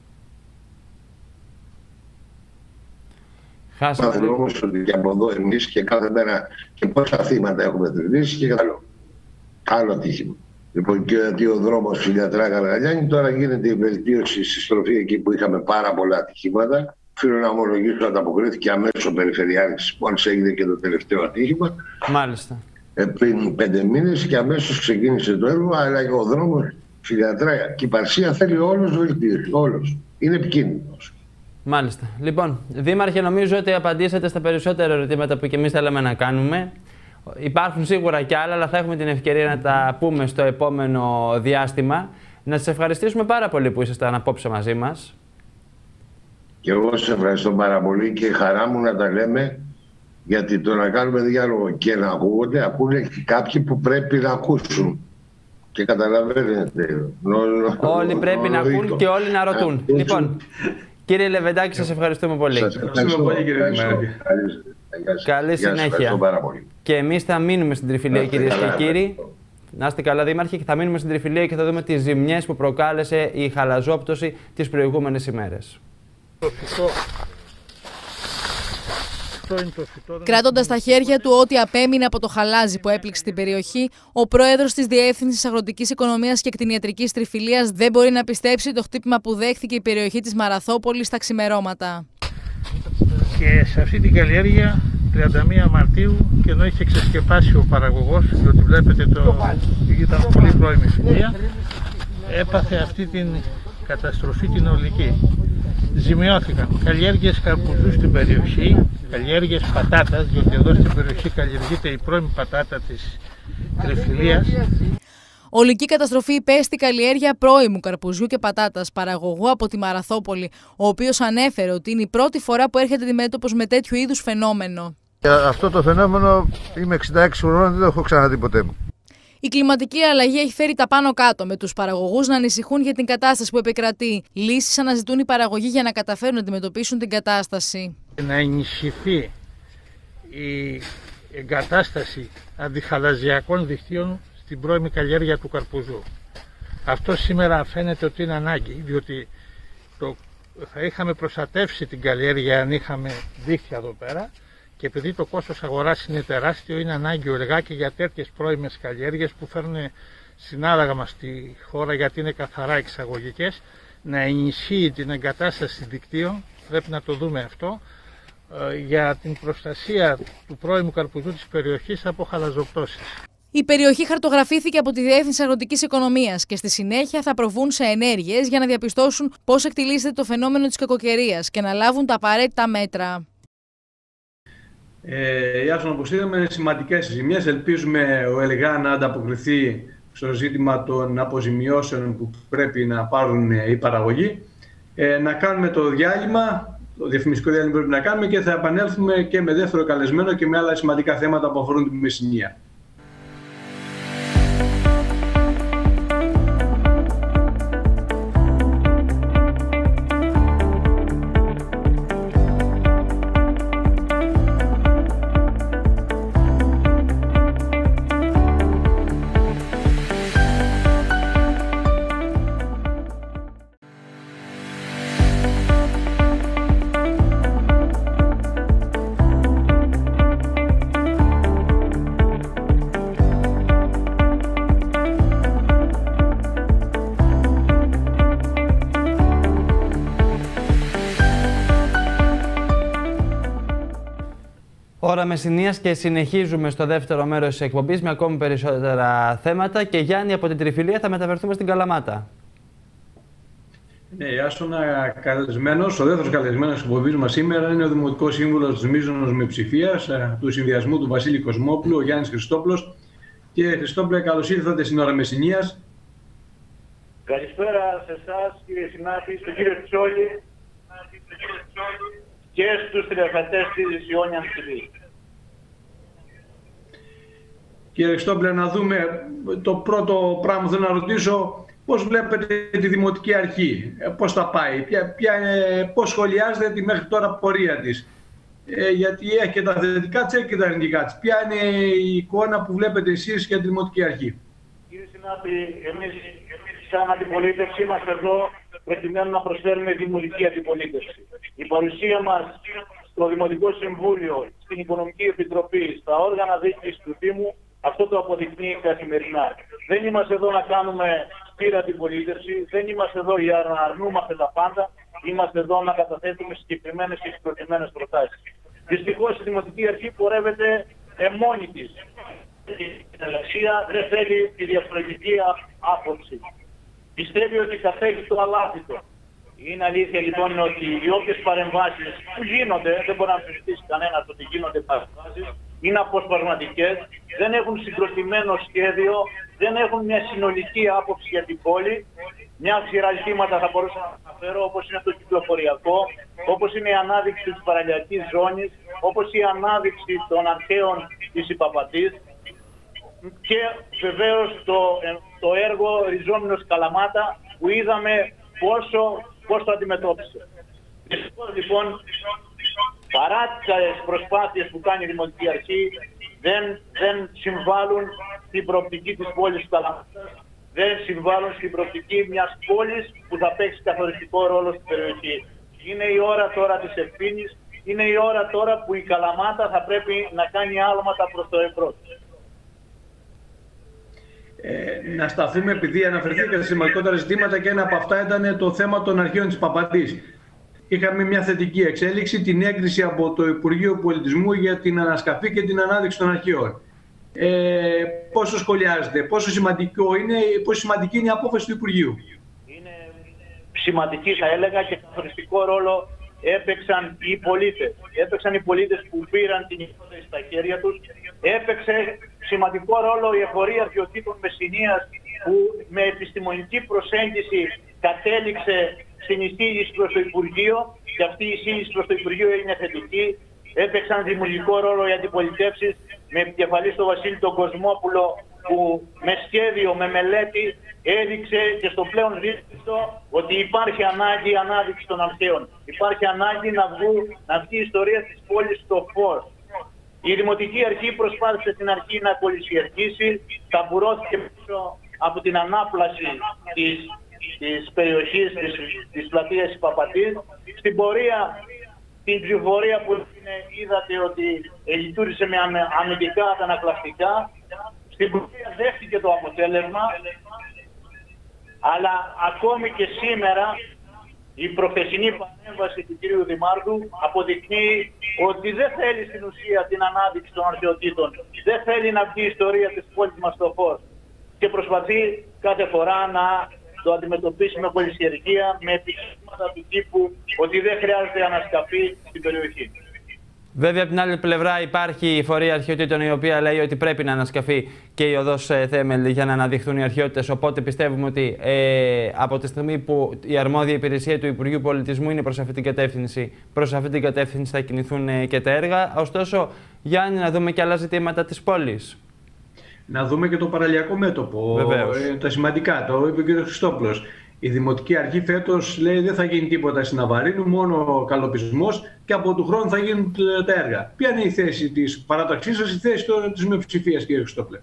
[SPEAKER 3] μάθουμε όμως ότι και από εδώ εμείς και κάθε μέρα και πόσα θύματα έχουμε θρυνήσει και άλλο. Άλλο ατύχημα. Λοιπόν, και ότι ο δρόμος Φιλιατρά Γαργαλιάνη τώρα γίνεται η βελτίωση στη στροφή εκεί που είχαμε πάρα πολλά ατυχήματα. Θέλω να ομολογήσω ότι ανταποκρίθηκε αμέσως ο Περιφερειάρχης μόλις έγινε και το τελευταίο ατύχημα.
[SPEAKER 1] Μάλιστα.
[SPEAKER 3] Ε, πριν πέντε μήνες και αμέσως ξεκίνησε το έργο, αλλά και ο δρόμος Φιλιατρά και η Παρσία θέλει όλος βελτίωση. Όλος. Είναι επικίνδυνος.
[SPEAKER 1] Μάλιστα. Λοιπόν, Δήμαρχε, νομίζω ότι απαντήσατε στα περισσότερα ερωτήματα που και εμείς θέλαμε να κάνουμε. Υπάρχουν σίγουρα κι άλλα, αλλά θα έχουμε την ευκαιρία να τα πούμε στο επόμενο διάστημα. Να σας ευχαριστήσουμε πάρα πολύ που ήσασταν απόψε μαζί μας.
[SPEAKER 3] Και εγώ σας ευχαριστώ πάρα πολύ και χαρά μου να τα λέμε Γιατί το να κάνουμε διάλογο και να ακούγονται, ακούνε και κάποιοι που πρέπει να ακούσουν. Και καταλαβαίνετε.
[SPEAKER 1] Όλοι πρέπει να ακούν και όλοι να ρωτούν. Λοιπόν, κύριε Λεβεντάκη, σας ευχαριστούμε πολύ.
[SPEAKER 3] Σας ευχαριστώ πολύ, κύριε Δημάρχη.
[SPEAKER 1] Καλή συνέχεια. Και εμείς θα μείνουμε στην Τριφυλία, κυρίες και κύριοι. Να είστε καλά, Δήμαρχε, και θα μείνουμε στην Τριφυλία και θα δούμε τις ζημιές που προκάλεσε η χαλαζόπτωση τις προηγούμενες ημέρες.
[SPEAKER 4] Κράτοντας στα χέρια του ό,τι απέμεινε από το χαλάζι που έπληξε την περιοχή, ο πρόεδρος της Διεύθυνσης Αγροτικής Οικονομίας και Κτηνιατρικής Τριφυλίας δεν μπορεί να πιστέψει το χτύπημα που δέχθηκε η περιοχή της Μαραθόπολης στα ξημερώματα.
[SPEAKER 5] Και σε αυτή την καλλιέργεια, τριάντα μία Μαρτίου, και ενώ είχε ξεσκεπάσει ο παραγωγός, διότι βλέπετε το ήταν πολύ πρώιμη φυλία, έπαθε αυτή την καταστροφή την ολική. Ζημιώθηκαν καλλιέργειες καρπουζού στην περιοχή, καλλιέργειες πατάτας, διότι εδώ στην περιοχή καλλιεργείται η πρώιμη πατάτα της Τριφυλίας.
[SPEAKER 4] Ολική καταστροφή υπέστη καλλιέργεια πρώιμου καρπουζιού και πατάτας παραγωγού από τη Μαραθόπολη, ο οποίος ανέφερε ότι είναι η πρώτη φορά που έρχεται αντιμέτωπος με τέτοιου είδους φαινόμενο.
[SPEAKER 6] Αυτό το φαινόμενο είμαι εξήντα έξι χρονών, δεν το έχω ξαναδεί ποτέ μου.
[SPEAKER 4] Η κλιματική αλλαγή έχει φέρει τα πάνω κάτω, με τους παραγωγούς να ανησυχούν για την κατάσταση που επικρατεί. Λύσεις αναζητούν οι παραγωγοί για να καταφέρουν να αντιμετωπίσουν την κατάσταση.
[SPEAKER 5] Να ενισχυθεί η εγκατάσταση αντιχαλαζιακών δικτύων στην πρώιμη καλλιέργεια του καρπουζού. Αυτό σήμερα φαίνεται ότι είναι ανάγκη, διότι το, θα είχαμε προστατεύσει την καλλιέργεια αν είχαμε δίκτυα εδώ πέρα, και επειδή το κόστος αγοράς είναι τεράστιο, είναι ανάγκη οργάκι για τέτοιες πρώιμες καλλιέργειες που φέρνουν συνάλλαγμα στη χώρα, γιατί είναι καθαρά εξαγωγικές, να ενισχύει την εγκατάσταση δικτύων, πρέπει να το δούμε αυτό, για την προστασία του πρώιμου καρπουζού της περιοχής από χαλαζοπτώσεις.
[SPEAKER 4] Η περιοχή χαρτογραφήθηκε από τη Διεύθυνση Αγροτικής Οικονομίας και στη συνέχεια θα προβούν σε ενέργειες για να διαπιστώσουν πώς εκτιλήσεται το φαινόμενο της κακοκαιρίας και να λάβουν τα απαραίτητα μέτρα.
[SPEAKER 2] Ε, Ιάσον, όπως είδαμε, είναι σημαντικές ζημιές. Ελπίζουμε ο ΕΛΓΑ να ανταποκριθεί στο ζήτημα των αποζημιώσεων που πρέπει να πάρουν οι παραγωγοί. Ε, να κάνουμε το διάλειμμα, το διαφημιστικό διάλειμμα πρέπει να κάνουμε, και θα επανέλθουμε και με δεύτερο καλεσμένο και με άλλα σημαντικά θέματα που αφορούν τη Μεσσηνία.
[SPEAKER 1] Ώρα Μεσσηνίας και συνεχίζουμε στο δεύτερο μέρος της εκπομπής με ακόμη περισσότερα θέματα, και Γιάννη, από την Τριφυλία θα μεταφερθούμε στην Καλαμάτα.
[SPEAKER 2] Ναι, Ιάσονα, καλεσμένος, ο δεύτερος καλεσμένος της εκπομπής μας σήμερα είναι ο Δημοτικός Σύμβουλος της Μίζωνος με ψηφίας του Συνδυασμού του Βασίλη Κοσμόπουλου, ο Γιάννης Χριστόπουλος. Κύριε Χριστόπουλε, καλώς ήρθατε στην Ώρα Μεσσηνίας.
[SPEAKER 7] Καλησπέρα σε εσάς, κύριε συνάδελφοι, στον κύριο Τσόλη και στους τηλεθεατές της Ιόνιαν τι βι.
[SPEAKER 2] Κύριε Χριστόπουλε, να δούμε το πρώτο πράγμα που θέλω να ρωτήσω. Πώς βλέπετε τη Δημοτική Αρχή, πώς θα πάει, ποια, ποια, πώς σχολιάζετε τη μέχρι τώρα πορεία της. Ε, γιατί έχει και τα θετικά της και τα αρνητικά της. Ποια είναι η εικόνα που βλέπετε εσείς για τη Δημοτική Αρχή.
[SPEAKER 7] Κύριε συνάδελφοι, εμείς, εμείς σαν αντιπολίτευση είμαστε εδώ προκειμένου να προσφέρουμε δημοτική αντιπολίτευση. Η παρουσία μας στο Δημοτικό Συμβούλιο, στην Οικονομική Επιτροπή, στα όργανα διοίκησης του Δήμου, αυτό το αποδεικνύει καθημερινά. Δεν είμαστε εδώ να κάνουμε σπήρα αντιπολίτευση, δεν είμαστε εδώ για να αρνούμαστε τα πάντα, είμαστε εδώ να καταθέτουμε συγκεκριμένες και συγκεκριμένες προτάσεις. Δυστυχώς η Δημοτική Αρχή πορεύεται μόνη της. Η ελεξία δεν θέλει τη διαφορετική άποψη. Πιστεύει ότι κατέχει το αλάθητο. Είναι αλήθεια λοιπόν ότι οι όποιες παρεμβάσεις που γίνονται, δεν μπορεί να αμφισβητήσει κανένας ότι γίνονται παρεμβάσεις, είναι αποσπασματικές, δεν έχουν συγκροτημένο σχέδιο, δεν έχουν μια συνολική άποψη για την πόλη Μια σειρά ζητήματα θα μπορούσα να αναφέρω, όπως είναι το κυκλοφοριακό, όπως είναι η ανάδειξη της παραλιακής ζώνης, όπως η ανάδειξη των αρχαίων της Ιππαπατής και βεβαίως το, το έργο Ριζόμενος Καλαμάτα που είδαμε πόσο, πώς το αντιμετώπισε. Λοιπόν, παρά τις προσπάθειες που κάνει η Δημοτική Αρχή, δεν, δεν συμβάλλουν στην προοπτική της πόλης του Καλαμάτας, δεν συμβάλλουν στην προοπτική μιας πόλης που θα παίξει καθοριστικό ρόλο στην περιοχή. Είναι η ώρα τώρα της ευθύνης, είναι η ώρα τώρα που η Καλαμάτα θα πρέπει να κάνει άλματα προς το εμπρός.
[SPEAKER 2] Ε, να σταθούμε, επειδή αναφερθήκατε σε σημαντικότερα ζητήματα, και ένα από αυτά ήταν το θέμα των αρχαίων της Ιππαπατής. Είχαμε μια θετική εξέλιξη, την έγκριση από το Υπουργείο Πολιτισμού για την ανασκαφή και την ανάδειξη των αρχείων. Ε, πόσο σχολιάζεται, πόσο, σημαντικό είναι, πόσο σημαντική είναι η απόφαση του Υπουργείου?
[SPEAKER 7] Είναι σημαντική, θα έλεγα, και καθοριστικό ρόλο έπαιξαν οι πολίτες. Έπαιξαν οι πολίτες που πήραν την υπόθεση στα χέρια τους. Έπαιξε σημαντικό ρόλο η εφορία αρχαιοτήτων Μεσσηνίας που με επιστημονική προσέγγιση κατέληξε στην εισήγηση προς το Υπουργείο και αυτή η εισήγηση προς το Υπουργείο είναι θετική. Έπαιξαν δημιουργικό ρόλο οι αντιπολιτεύσεις με επικεφαλή στον Βασίλη τον Κοσμόπουλο που με σχέδιο, με μελέτη έδειξε και στο πλέον δίκτυο ότι υπάρχει ανάγκη ανάδειξη των αρχαίων. Υπάρχει ανάγκη να, βγού, να βγει η ιστορία της πόλης στο φως. Η Δημοτική Αρχή προσπάθησε στην αρχή να κολυσιεργήσει, ταμπουρώθηκε πίσω από την ανάπλαση της, της περιοχής της, της πλατείας Ιππαπατής. Στην πορεία, την ψηφοφορία που είναι, είδατε ότι λειτουργήσε με αμυντικά αντανακλαστικά. Στην πορεία δέχτηκε το αποτέλεσμα, αλλά ακόμη και σήμερα η προχθεσινή παρέμβαση του κυρίου Δημάρχου αποδεικνύει ότι δεν θέλει στην ουσία την ανάδειξη των αρχαιοτήτων. Δεν θέλει να βγει η ιστορία της πόλης μας στο φως. Και προσπαθεί κάθε φορά να το αντιμετωπίσει με πολυσχερικία, με επιχείρηματα του τύπου ότι δεν χρειάζεται ανασκαφή στην περιοχή.
[SPEAKER 1] Βέβαια, από την άλλη πλευρά υπάρχει η Φορεία Αρχαιοτήτων, η οποία λέει ότι πρέπει να ανασκαφεί και η οδός Θέμελ για να αναδειχθούν οι αρχαιότητες. Οπότε πιστεύουμε ότι ε, από τη στιγμή που η αρμόδια υπηρεσία του Υπουργείου Πολιτισμού είναι προς αυτή την κατεύθυνση, προς αυτή την κατεύθυνση θα κινηθούν ε, και τα έργα. Ωστόσο, Γιάννη, να δούμε και άλλα ζητήματα της πόλης.
[SPEAKER 2] Να δούμε και το παραλιακό μέτωπο. Ε, τα σημαντικά, το είπε ο κ. Χριστόπουλος. Η Δημοτική Αρχή φέτος λέει δεν θα γίνει τίποτα στην Αβαρίνου, μόνο καλοπισμός και από του χρόνου θα γίνουν τα έργα. Ποια είναι η θέση της παράταξής σας, η θέση της μειοψηφίας, κ. Χριστόπουλε?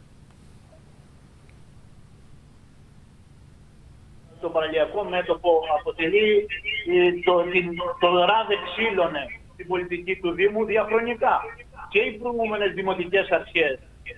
[SPEAKER 7] Το παραλιακό μέτωπο αποτελεί το, το ράδε ξύλωνε στην πολιτική του Δήμου διαχρονικά. Και οι προηγούμενες δημοτικές αρχές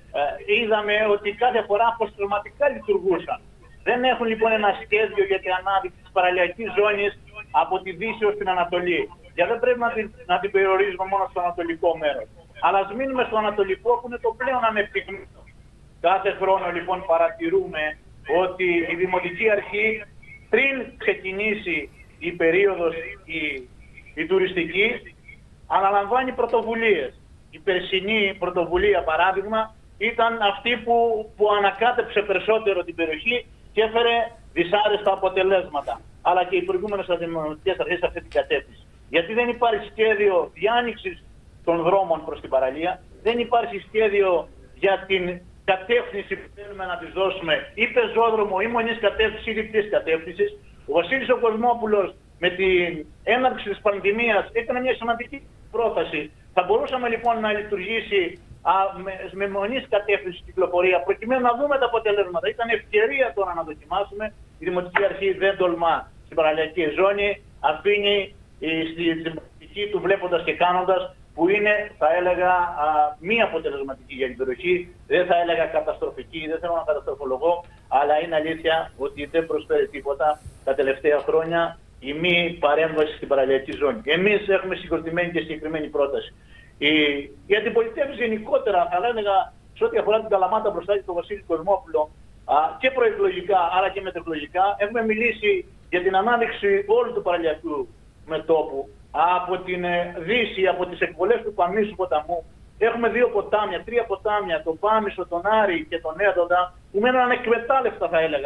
[SPEAKER 7] ε, είδαμε ότι κάθε φορά αποστρωματικά λειτουργούσαν. Δεν έχουν λοιπόν ένα σχέδιο για την ανάδειξη της παραλιακής ζώνης από τη Δύση ως την Ανατολή. Γιατί δεν πρέπει να την, να την περιορίζουμε μόνο στο ανατολικό μέρος. Αλλά ας μείνουμε στο ανατολικό που είναι το πλέον ανεπτυγμένο. Κάθε χρόνο λοιπόν παρατηρούμε ότι η Δημοτική Αρχή πριν ξεκινήσει η περίοδος η, η τουριστική αναλαμβάνει πρωτοβουλίες. Η περσινή πρωτοβουλία παράδειγμα ήταν αυτή που, που ανακάτεψε περισσότερο την περιοχή και έφερε δυσάρεστα αποτελέσματα. Αλλά και οι προηγούμενες δημοτικές αρχές σε αυτή την κατεύθυνση. Γιατί δεν υπάρχει σχέδιο διάνοιξης των δρόμων προς την παραλία, δεν υπάρχει σχέδιο για την κατεύθυνση που θέλουμε να της δώσουμε, ή πεζόδρομο, ή μονής κατεύθυνση, ή διπλής κατεύθυνσης. Ο Βασίλης ο Κοσμόπουλος με την έναρξη της πανδημίας έκανε μια σημαντική πρόταση. Θα μπορούσαμε λοιπόν να λειτουργήσει α, με, με μονής κατεύθυνση κυκλοφορία, προκειμένου να δούμε τα αποτελέσματα. Ήταν ευκαιρία τώρα να δοκιμάσουμε. Η Δημοτική Αρχή δεν τολμά στην παραλιακή ζώνη, αφήνει στη δημοτική του βλέποντας και κάνοντας, που είναι, θα έλεγα, α, μη αποτελεσματική για την περιοχή, δεν θα έλεγα καταστροφική, δεν θέλω να καταστροφολογώ, αλλά είναι αλήθεια ότι δεν προσφέρει τίποτα τα τελευταία χρόνια η μη παρέμβαση στην παραλιακή ζώνη. Εμείς έχουμε συγκροτημένη και συγκεκριμένη πρόταση. Η, η αντιπολιτεύση γενικότερα, θα έλεγα, σε ό,τι αφορά την Καλαμάτα μπροστά και τον Βασίλη Κοσμόπουλο, α, και προεκλογικά αλλά και μετεκλογικά, έχουμε μιλήσει για την ανάδειξη όλου του παραλιακού μετώπου. Από την Δύση, από τις εκβολές του Παμίσου ποταμού, έχουμε δύο ποτάμια, τρία ποτάμια, τον Πάμισο, τον Άρη και τον Έδοντα, που μένουν ανεκμετάλλευτα, θα έλεγα.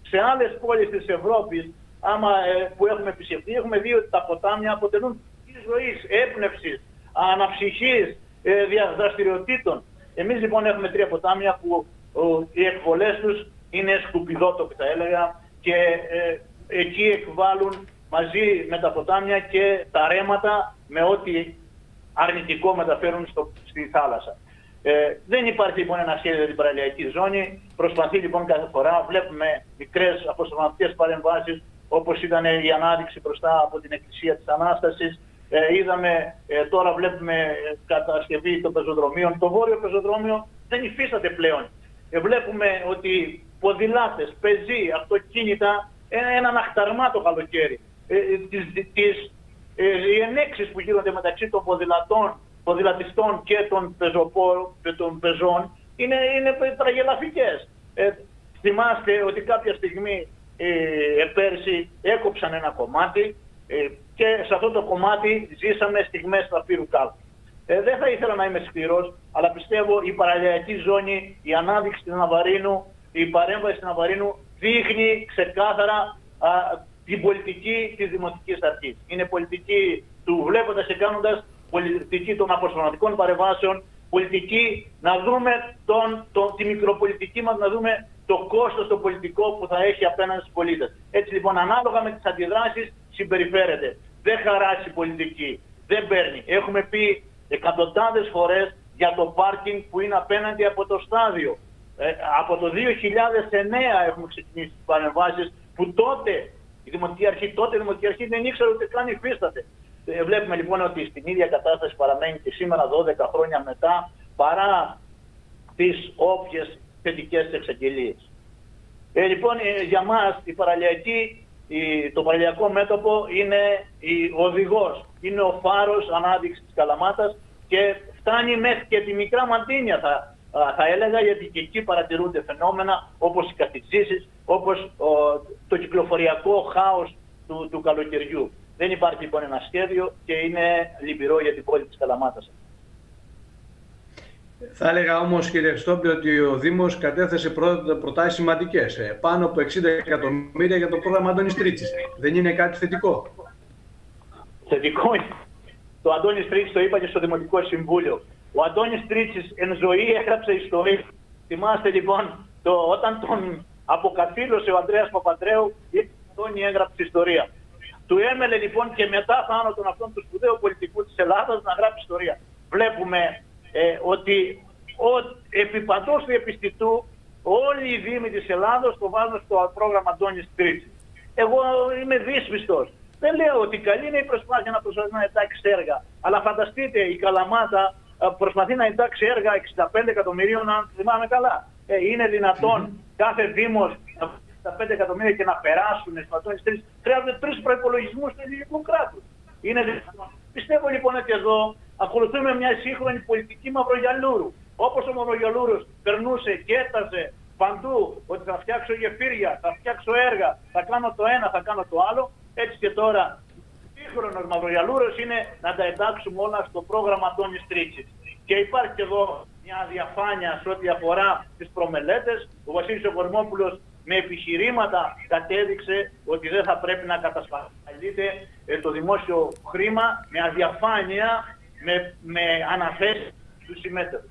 [SPEAKER 7] Σε άλλες πόλεις της Ευρώπης, άμα, ε, που έχουμε επισκεφτεί, έχουμε δει ότι τα ποτάμια αποτελούν πηγή ζωής, έμπνευσης, αναψυχής, ε, δραστηριοτήτων. Εμείς λοιπόν έχουμε τρία ποτάμια που ο, οι εκβολές τους είναι σκουπιδότοποι, θα έλεγα, και ε, εκεί εκβάλλουν μαζί με τα ποτάμια και τα ρέματα με ό,τι αρνητικό μεταφέρουν στο, στη θάλασσα. Ε, δεν υπάρχει λοιπόν ένα σχέδιο για την παραλιακή ζώνη. Προσπαθεί λοιπόν κάθε φορά, βλέπουμε μικρές αποστροφωτικές παρεμβάσεις, όπως ήταν η ανάδειξη μπροστά από την Εκκλησία της Ανάστασης. Ε, είδαμε, ε, τώρα βλέπουμε ε, κατασκευή των πεζοδρομίων. Το βόρειο πεζοδρόμιο δεν υφίσταται πλέον. Ε, βλέπουμε ότι ποδηλάτες, πεζοί, αυτοκίνητα, ε, έναν αχταρμά το καλοκαίρι. Ε, τις, τις, ε, οι ενέξεις που γίνονται μεταξύ των ποδηλατών, ποδηλατιστών και των, πεζοπόρων, των πεζών είναι, είναι τραγελαφικές. Ε, θυμάστε ότι κάποια στιγμή ε, πέρσι έκοψαν ένα κομμάτι ε, και σε αυτό το κομμάτι ζήσαμε στιγμές τραπήρου κάλπου. Ε, δεν θα ήθελα να είμαι σκληρός, αλλά πιστεύω η παραλιακή ζώνη, η ανάδειξη στην Ναβαρίνου, η παρέμβαση στην Ναβαρίνου δείχνει ξεκάθαρα α, την πολιτική της Δημοτικής Αρχής. Είναι πολιτική του βλέποντας και κάνοντας, πολιτική των αποστροφωτικών παρεμβάσεων, πολιτική να δούμε τον, τον, τη μικροπολιτική μας, να δούμε το κόστος το πολιτικό που θα έχει απέναντι στους πολίτες. Έτσι λοιπόν, ανάλογα με τις αντιδράσεις συμπεριφέρεται. Δεν χαράσει πολιτική, δεν παίρνει. Έχουμε πει εκατοντάδες φορές για το πάρκινγκ που είναι απέναντι από το στάδιο. Ε, από το δύο χιλιάδες εννέα έχουμε ξεκινήσει τις παρεμβάσεις που τότε η Δημοτική Αρχή, τότε η Δημοτική Αρχή δεν ήξερε ότι καν υφίσταται. Ε, βλέπουμε λοιπόν ότι στην ίδια κατάσταση παραμένει και σήμερα δώδεκα χρόνια μετά, παρά τις όποιες θετικές εξαγγελίες. Ε, λοιπόν, ε, για μας η παραλιακή, η, το παραλιακό μέτωπο είναι η, ο οδηγός, είναι ο φάρος ανάδειξης της Καλαμάτας και φτάνει μέχρι και τη Μικρά Μαντίνια, θα, θα έλεγα, γιατί και εκεί παρατηρούνται φαινόμενα όπως οι καθιζήσεις, όπως ο, το κυκλοφοριακό χάος του, του καλοκαιριού. Δεν υπάρχει λοιπόν ένα σχέδιο και είναι λυπηρό για την πόλη της Καλαμάτας.
[SPEAKER 2] Θα έλεγα όμως, κύριε Χριστόπουλε, ότι ο Δήμος κατέθεσε προτάσεις σημαντικές. Πάνω από εξήντα εκατομμύρια για το πρόγραμμα Αντώνης Τρίτσης. Δεν είναι κάτι θετικό?
[SPEAKER 7] Θετικό είναι. Το Αντώνης Τρίτσης το είπα και στο Δημοτικό Συμβούλιο. Ο Αντώνης Τρίτσης εν ζωή έγραψε ιστορία. Θυμάστε λοιπόν, το, όταν τον αποκαθήλωσε ο Ανδρέας Παπαντρέου, η Αντώνη έγραψε ιστορία. Του έμελε λοιπόν και μετά πάνω τον αυτόν του σπουδαίου πολιτικού της Ελλάδας να γράψει ιστορία. Βλέπουμε ε, ότι ο, επί παντός του επιστητού όλοι οι δήμοι της Ελλάδος το βάζουν στο πρόγραμμα Αντώνης Τρίτσης. Εγώ είμαι δύσπιστος. Δεν λέω ότι καλή είναι η προσπάθεια να προσπαθεί να εντάξει έργα, αλλά φανταστείτε η Καλαμάτα προσπαθεί να εντάξει έργα εξήντα πέντε εκατομμυρίων, αν θυμάμαι καλά. Ε, είναι δυνατόν mm-hmm. κάθε δήμος εξήντα πέντε εκατομμύρια και να περάσουν στο Αντώνης Τρίτσης? Χρειάζονται τρεις προϋπολογισμούς του ελληνικού κράτους. Είναι δυνατόν? Πιστεύω λοιπόν ότι εδώ ακολουθούμε μια σύγχρονη πολιτική Μαυρογιαλούρου. Όπως ο Μαυρογιαλούρος περνούσε και έφτασε παντού ότι θα φτιάξω γεφύρια, θα φτιάξω έργα, θα κάνω το ένα, θα κάνω το άλλο. Έτσι και τώρα σύγχρονος Μαυρογιαλούρος είναι να τα εντάξουμε όλα στο πρόγραμμα Αντώνης Τρίτσης. Και υπάρχει και εδώ μια αδιαφάνεια σε ό,τι αφορά τις προμελέτες. Ο Βασίλης ο Κορμόπουλος με επιχειρήματα κατέδειξε ότι δεν θα πρέπει να κατασπαταλείται το δημόσιο χρήμα, με αδιαφάνεια, με, με αναθέσεις του συμμέτοχους.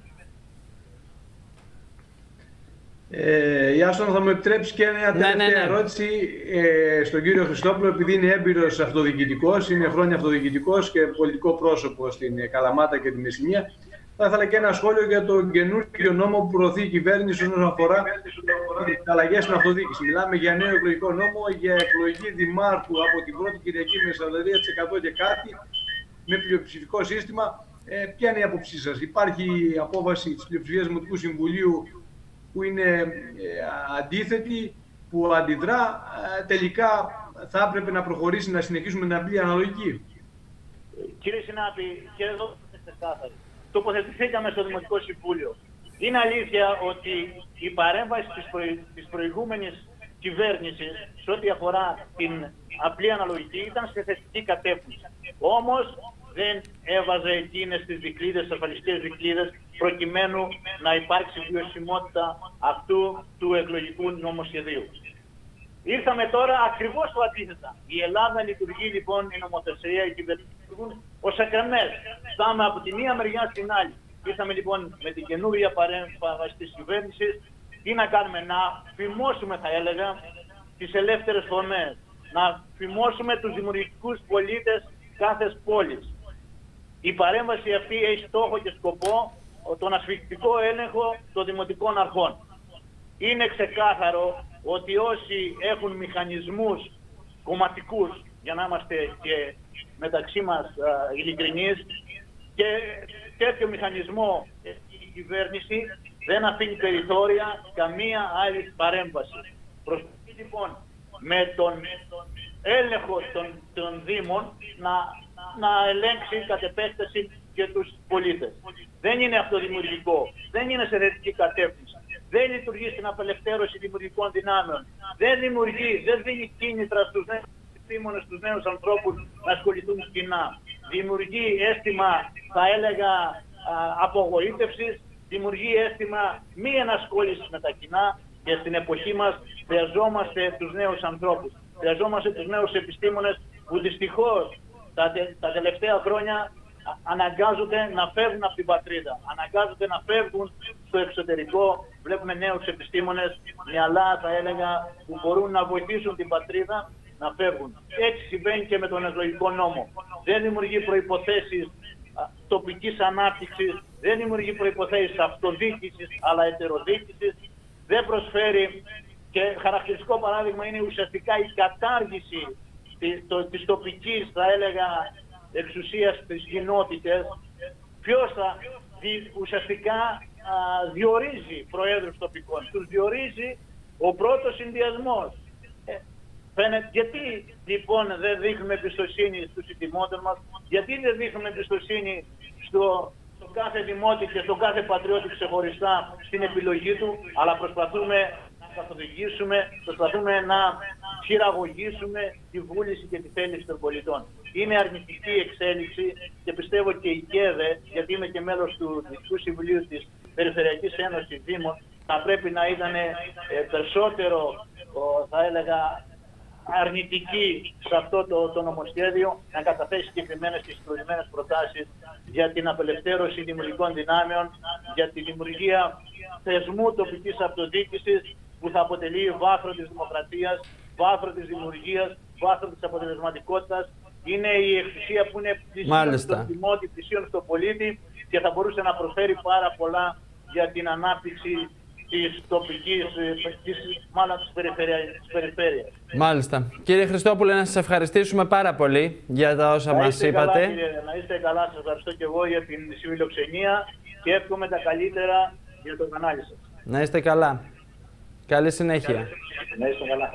[SPEAKER 2] Ε, Ιάστον, θα μου επιτρέψει και μια τελευταία ναι, ναι, ναι. ερώτηση ε, στον κύριο Χριστόπουλο, επειδή είναι έμπειρος αυτοδιοικητικός, είναι χρόνια αυτοδιοικητικός και πολιτικό πρόσωπο στην Καλαμάτα και τη Μεσσηνία. Θα ήθελα και ένα σχόλιο για τον καινούργιο νόμο που προωθεί η κυβέρνηση όσον αφορά τις αλλαγές στην αυτοδιοίκηση. Μιλάμε για νέο εκλογικό νόμο για εκλογή δημάρχου από την πρώτη Κυριακή με σαράντα τρία τοις εκατό και κάτι, με πλειοψηφικό σύστημα. Ε, ποια είναι η άποψή σας? Υπάρχει απόφαση της πλειοψηφίας Δημοτικού Συμβουλίου που είναι ε, αντίθετη, που αντιδρά? Ε, τελικά θα έπρεπε να προχωρήσει, να συνεχίσουμε την απλή αναλογική?
[SPEAKER 7] Κύριε Συνάπη, και εδώ είστε ξεκάθαροι. Τοποθετηθήκαμε στο Δημοτικό Συμβούλιο. Είναι αλήθεια ότι η παρέμβαση της, προ... της προηγούμενης κυβέρνησης σε ό,τι αφορά την απλή αναλογική ήταν σε θετική κατεύθυνση. Όμως δεν έβαζε εκείνες τις δικλείδες, τις ασφαλιστικές δικλείδες, προκειμένου να υπάρξει βιωσιμότητα αυτού του εκλογικού νομοσχεδίου. Ήρθαμε τώρα ακριβώς το αντίθετα. Η Ελλάδα λειτουργεί λοιπόν, η νομοθεσία, οι κυβερνήσεις λειτουργούν ως εκρεμές. Φτάμε από τη μία μεριά στην άλλη. Ήρθαμε λοιπόν με την καινούργια παρέμβαση της κυβέρνησης. Τι να κάνουμε, να φημώσουμε, θα έλεγα, τις ελεύθερες φωνές. Να φημώσουμε τους δημιουργικούς πολίτες κάθε πόλης. Η παρέμβαση αυτή έχει στόχο και σκοπό τον ασφυκτικό έλεγχο των δημοτικών αρχών. Είναι ξεκάθαρο ότι όσοι έχουν μηχανισμούς κομματικούς, για να είμαστε και μεταξύ μας α, ειλικρινείς, και τέτοιο μηχανισμό η κυβέρνηση δεν αφήνει περιθώρια καμία άλλη παρέμβαση. Προσπαθεί λοιπόν με τον έλεγχο των, των Δήμων να, να ελέγξει κατ' επέκταση και τους πολίτες. Δεν είναι αυτοδημιουργικό, δεν είναι σε θετική κατεύθυνση. Δεν λειτουργεί στην απελευθέρωση δημιουργικών δυνάμεων. Δεν δημιουργεί, δεν δίνει κίνητρα στους νέους επιστήμονες, στους νέους ανθρώπους να ασχοληθούν κοινά. Δημιουργεί αίσθημα, θα έλεγα, απογοήτευσης, δημιουργεί αίσθημα μη ενασχόλησης με τα κοινά, και στην εποχή μας χρειαζόμαστε τους νέους ανθρώπους. Χρειαζόμαστε τους νέους επιστήμονες που δυστυχώς τα, τε, τα τελευταία χρόνια αναγκάζονται να φεύγουν από την πατρίδα. Αναγκάζονται να φεύγουν στο εξωτερικό. Βλέπουμε νέους επιστήμονες, μυαλά θα έλεγα, που μπορούν να βοηθήσουν την πατρίδα να φεύγουν. Έτσι συμβαίνει και με τον εκλογικό νόμο. Δεν δημιουργεί προϋποθέσεις τοπικής ανάπτυξης, δεν δημιουργεί προϋποθέσεις αυτοδιοίκησης, αλλά ετεροδιοίκησης. Δεν προσφέρει, και χαρακτηριστικό παράδειγμα είναι ουσιαστικά η κατάργηση της, το, της τοπικής, θα έλεγα, εξουσίας στις κοινότητες. Ποιος θα δι, ουσιαστικά α, διορίζει προέδρους τοπικών. Τους διορίζει ο πρώτος συνδυασμός. Ε, φαίνεται, γιατί λοιπόν δεν δείχνουμε εμπιστοσύνη στους συντημότες μας, γιατί δεν δείχνουμε εμπιστοσύνη στο, στο κάθε δημότη και στον κάθε πατριώτη ξεχωριστά στην επιλογή του, αλλά προσπαθούμε να καθοδηγήσουμε, προσπαθούμε να χειραγωγήσουμε τη βούληση και τη θέληση των πολιτών. Είναι αρνητική εξέλιξη και πιστεύω και η ΚΕΔΕ, γιατί είμαι και μέλος του Διοικητικού Συμβουλίου της Περιφερειακής Ένωσης Δήμων, θα πρέπει να ήταν ε, περισσότερο, ο, θα έλεγα, αρνητική σε αυτό το, το νομοσχέδιο, να καταθέσει συγκεκριμένες και συγκεκριμένες προτάσεις για την απελευθέρωση δημιουργικών δυνάμεων, για τη δημιουργία θεσμού τοπικής αυτοδιοίκησης που θα αποτελεί βάθρο της δημοκρατίας, βάθρο της δημιουργίας, βάθρο της αποτελεσματικότητας. Είναι η εξουσία που είναι πλησίον στον δημότη, πλησίον στον πολίτη, και θα μπορούσε να προσφέρει πάρα πολλά για την ανάπτυξη της τοπικής, της, μάλλον της περιφέρειας.
[SPEAKER 1] Μάλιστα. Κύριε Χριστόπουλε, να σας ευχαριστήσουμε πάρα πολύ για τα όσα μας είπατε.
[SPEAKER 7] Καλά, κύριε, να είστε καλά, σας ευχαριστώ και εγώ για την συμφιλοξενία και εύχομαι τα καλύτερα για το κανάλι σας.
[SPEAKER 1] Να είστε καλά. Καλή συνέχεια.
[SPEAKER 7] Να είστε καλά.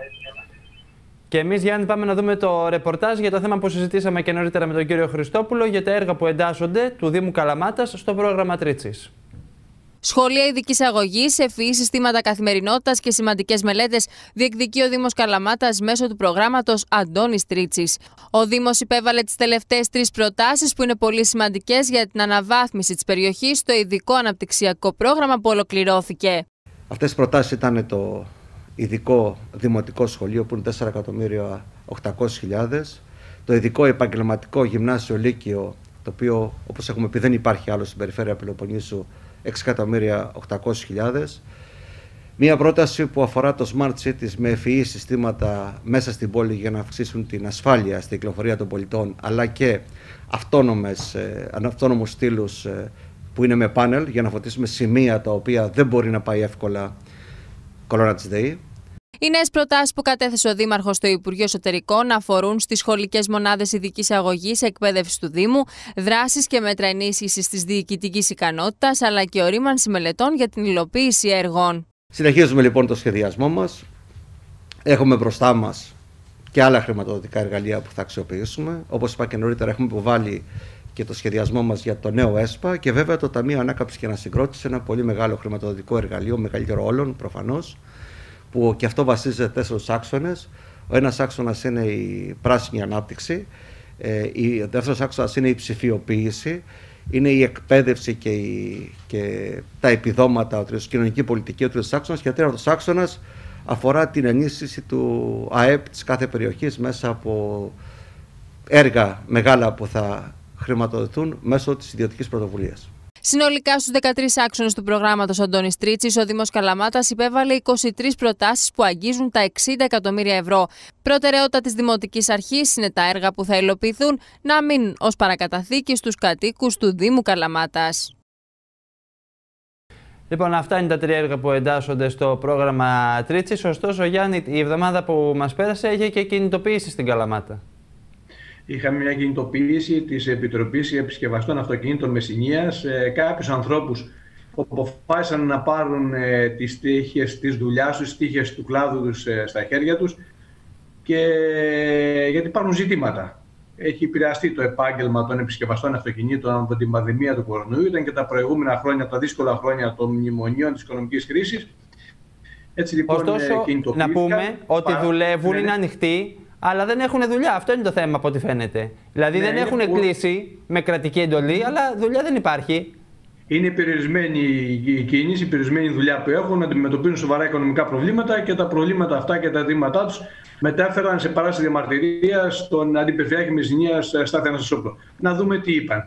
[SPEAKER 1] Και εμείς, Γιάννη, πάμε να δούμε το ρεπορτάζ για το θέμα που συζητήσαμε και νωρίτερα με τον κύριο Χριστόπουλο για τα έργα που εντάσσονται του Δήμου Καλαμάτας στο πρόγραμμα Τρίτσης.
[SPEAKER 4] Σχολεία ειδικής αγωγής, ευφυή συστήματα καθημερινότητας και σημαντικές μελέτες διεκδικεί ο Δήμος Καλαμάτας μέσω του προγράμματος Αντώνης Τρίτσης. Ο Δήμος υπέβαλε τις τελευταίες τρεις προτάσεις που είναι πολύ σημαντικές για την αναβάθμιση της περιοχής στο ειδικό αναπτυξιακό πρόγραμμα που ολοκληρώθηκε.
[SPEAKER 8] Αυτές οι προτάσεις ήταν το ειδικό δημοτικό σχολείο που είναι τέσσερα εκατομμύρια οκτακόσιες χιλιάδες, το ειδικό επαγγελματικό γυμνάσιο λύκειο, το οποίο, όπως έχουμε πει, δεν υπάρχει άλλο στην περιφέρεια Πελοποννήσου, έξι εκατομμύρια οκτακόσιες χιλιάδες. Μία πρόταση που αφορά το Smart Cities με ευφυή συστήματα μέσα στην πόλη για να αυξήσουν την ασφάλεια στην κυκλοφορία των πολιτών, αλλά και αυτόνομες, αυτόνομους στήλους που είναι με πάνελ για να φωτίσουμε σημεία τα οποία δεν μπορεί να πάει εύκολα κολόνα της ΔΕΗ.
[SPEAKER 4] Οι νέες προτάσεις που κατέθεσε ο Δήμαρχος στο Υπουργείο Εσωτερικών αφορούν στις σχολικές μονάδες ειδικής αγωγής, εκπαίδευση του Δήμου, δράσεις και μέτρα ενίσχυσης της διοικητικής ικανότητας, αλλά και ορίμανση μελετών για την υλοποίηση έργων.
[SPEAKER 8] Συνεχίζουμε λοιπόν το σχεδιασμό μας. Έχουμε μπροστά μας και άλλα χρηματοδοτικά εργαλεία που θα αξιοποιήσουμε. Όπως είπα και νωρίτερα, έχουμε υποβάλει και το σχεδιασμό μας για το νέο ΕΣΠΑ και βέβαια το Ταμείο Ανάκαμψης και Ανασυγκρότησης, ένα πολύ μεγάλο χρηματοδοτικό εργαλείο, μεγαλύτερο όλων προφανώς, που και αυτό βασίζεται σε τέσσερις άξονες. Ο ένας άξονας είναι η πράσινη ανάπτυξη, ο δεύτερος άξονας είναι η ψηφιοποίηση, είναι η εκπαίδευση και, η, και τα επιδόματα, ο τρίτος κοινωνική πολιτική, ο τρίτος άξονας, και ο τέταρτος άξονας αφορά την ενίσχυση του ΑΕΠ της κάθε περιοχής μέσα από έργα μεγάλα που θα χρηματοδοτηθούν μέσω της ιδιωτικής πρωτοβουλίας.
[SPEAKER 4] Συνολικά στους δεκατρείς άξονες του προγράμματος Αντώνης Τρίτσης, ο Δήμος Καλαμάτας υπέβαλε είκοσι τρεις προτάσεις που αγγίζουν τα εξήντα εκατομμύρια ευρώ. Προτεραιότητα της Δημοτικής Αρχής είναι τα έργα που θα υλοποιηθούν να μείνουν ως παρακαταθήκη στους κατοίκους του Δήμου Καλαμάτας.
[SPEAKER 1] Λοιπόν, αυτά είναι τα τρία έργα που εντάσσονται στο πρόγραμμα Τρίτσης. Ωστόσο, Γιάννη, η εβδομάδα που μας πέρασε είχε και κινητοποίηση στην Καλαμάτα.
[SPEAKER 2] Είχαμε μια κινητοποίηση της Επιτροπής Επισκευαστών Αυτοκινήτων Μεσσηνίας. Ε, κάποιους ανθρώπους που αποφάσισαν να πάρουν ε, τις τύχες της δουλειάς τους, τις τύχες του κλάδου τους ε, στα χέρια τους, και, ε, γιατί υπάρχουν ζητήματα. Έχει επηρεαστεί το επάγγελμα των επισκευαστών αυτοκινήτων από την πανδημία του κορονοϊού. Ήταν και τα προηγούμενα χρόνια, τα δύσκολα χρόνια των μνημονίων της οικονομικής κρίσης. Έτσι, λοιπόν,
[SPEAKER 1] ωστόσο, να πούμε ότι δουλεύουν,
[SPEAKER 2] ναι,
[SPEAKER 1] είναι ανοιχτοί, αλλά δεν έχουν δουλειά. Αυτό είναι το θέμα από ό,τι φαίνεται. Δηλαδή ναι, δεν έχουν που... κλείσει με κρατική εντολή, αλλά δουλειά δεν υπάρχει. Είναι
[SPEAKER 2] περιορισμένη η κίνηση, η περιορισμένη δουλειά που έχουν, αντιμετωπίζουν σοβαρά οικονομικά προβλήματα και τα προβλήματα αυτά και τα αιτήματά τους μετέφεραν σε παράσταση διαμαρτυρία στον Αντιπεριφερειάρχη Μεσσηνίας Στάθη Αναστασόπουλο. Να δούμε τι είπαν.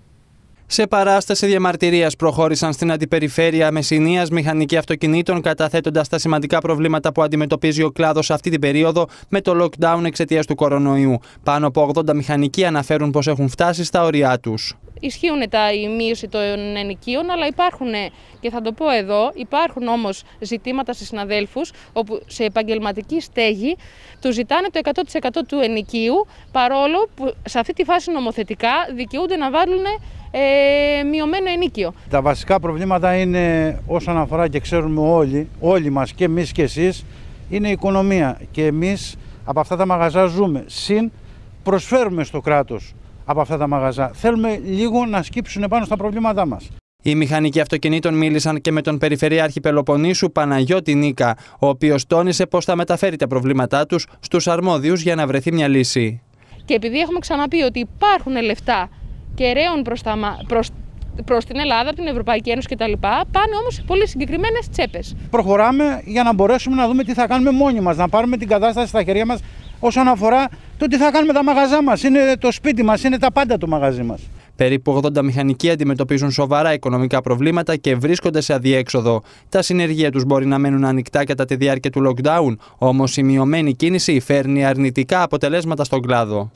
[SPEAKER 1] Σε παράσταση διαμαρτυρίας προχώρησαν στην Αντιπεριφέρεια Μεσσηνίας μηχανικοί αυτοκινήτων, καταθέτοντας τα σημαντικά προβλήματα που αντιμετωπίζει ο κλάδος αυτή την περίοδο με το lockdown εξαιτίας του κορονοϊού. Πάνω από ογδόντα μηχανικοί αναφέρουν πως έχουν φτάσει στα όρια τους.
[SPEAKER 9] Ισχύουν τα, η μείωση των ενοικίων, αλλά υπάρχουν, και θα το πω εδώ, υπάρχουν όμως ζητήματα σε συναδέλφους όπου σε επαγγελματική στέγη τους ζητάνε το εκατό τοις εκατό του ενοικίου, παρόλο που σε αυτή τη φάση νομοθετικά δικαιούνται να βάλουν ε, μειωμένο ενοίκιο.
[SPEAKER 6] Τα βασικά προβλήματα είναι, όσον αφορά και ξέρουμε όλοι, όλοι μας και εμείς και εσείς, είναι η οικονομία. Και εμείς από αυτά τα μαγαζά ζούμε, συν προσφέρουμε στο κράτος από αυτά τα μαγαζά. Θέλουμε λίγο να σκύψουν πάνω στα προβλήματά μας.
[SPEAKER 1] Οι μηχανικοί αυτοκινήτων μίλησαν και με τον Περιφερειάρχη Πελοποννήσου Παναγιώτη Νίκα, ο οποίος τόνισε πως θα μεταφέρει τα προβλήματά τους στους αρμόδιους για να βρεθεί μια λύση.
[SPEAKER 9] Και επειδή έχουμε ξαναπεί ότι υπάρχουν λεφτά και ρέουν προς, τα, προς, προς την Ελλάδα, την Ευρωπαϊκή Ένωση κτλ., πάνε όμως σε πολύ συγκεκριμένες τσέπες.
[SPEAKER 6] Προχωράμε για να μπορέσουμε να δούμε τι θα κάνουμε μόνοι μας, να πάρουμε την κατάσταση στα χέρια μας όσον αφορά το τι θα κάνουμε τα μαγαζά μας. Είναι το σπίτι μας, είναι τα πάντα το μαγαζί μας.
[SPEAKER 1] Περίπου ογδόντα μηχανικοί αντιμετωπίζουν σοβαρά οικονομικά προβλήματα και βρίσκονται σε αδιέξοδο. Τα συνεργεία τους μπορεί να μένουν ανοιχτά κατά τη διάρκεια του lockdown, όμως η μειωμένη κίνηση φέρνει αρνητικά αποτελέσματα στον κλάδο.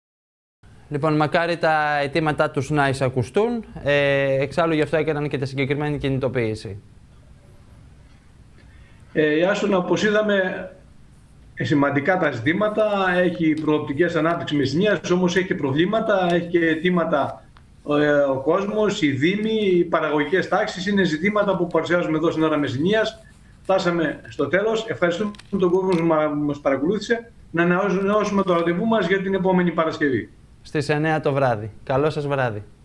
[SPEAKER 1] Λοιπόν, μακάρι τα αιτήματά τους να εισακουστούν. Ε, εξάλλου γι' αυτό έκαναν και τη συγκεκριμένη κινητοποίηση.
[SPEAKER 2] Ε, Άσονα, όπως είδαμε, σημαντικά τα ζητήματα. Έχει προοπτικές ανάπτυξης Μεσσηνίας, όμως έχει και προβλήματα, έχει και αιτήματα ε, ο κόσμος, οι δήμοι, οι παραγωγικές τάξεις. Είναι ζητήματα που παρουσιάζουμε εδώ στην ώρα Μεσσηνίας. Φτάσαμε στο τέλος. Ευχαριστούμε τον κόσμο που μας παρακολούθησε. Να ανανεώσουμε το ραντεβού μας για την επόμενη Παρασκευή.
[SPEAKER 1] Στις εννέα το βράδυ. Καλό σας βράδυ.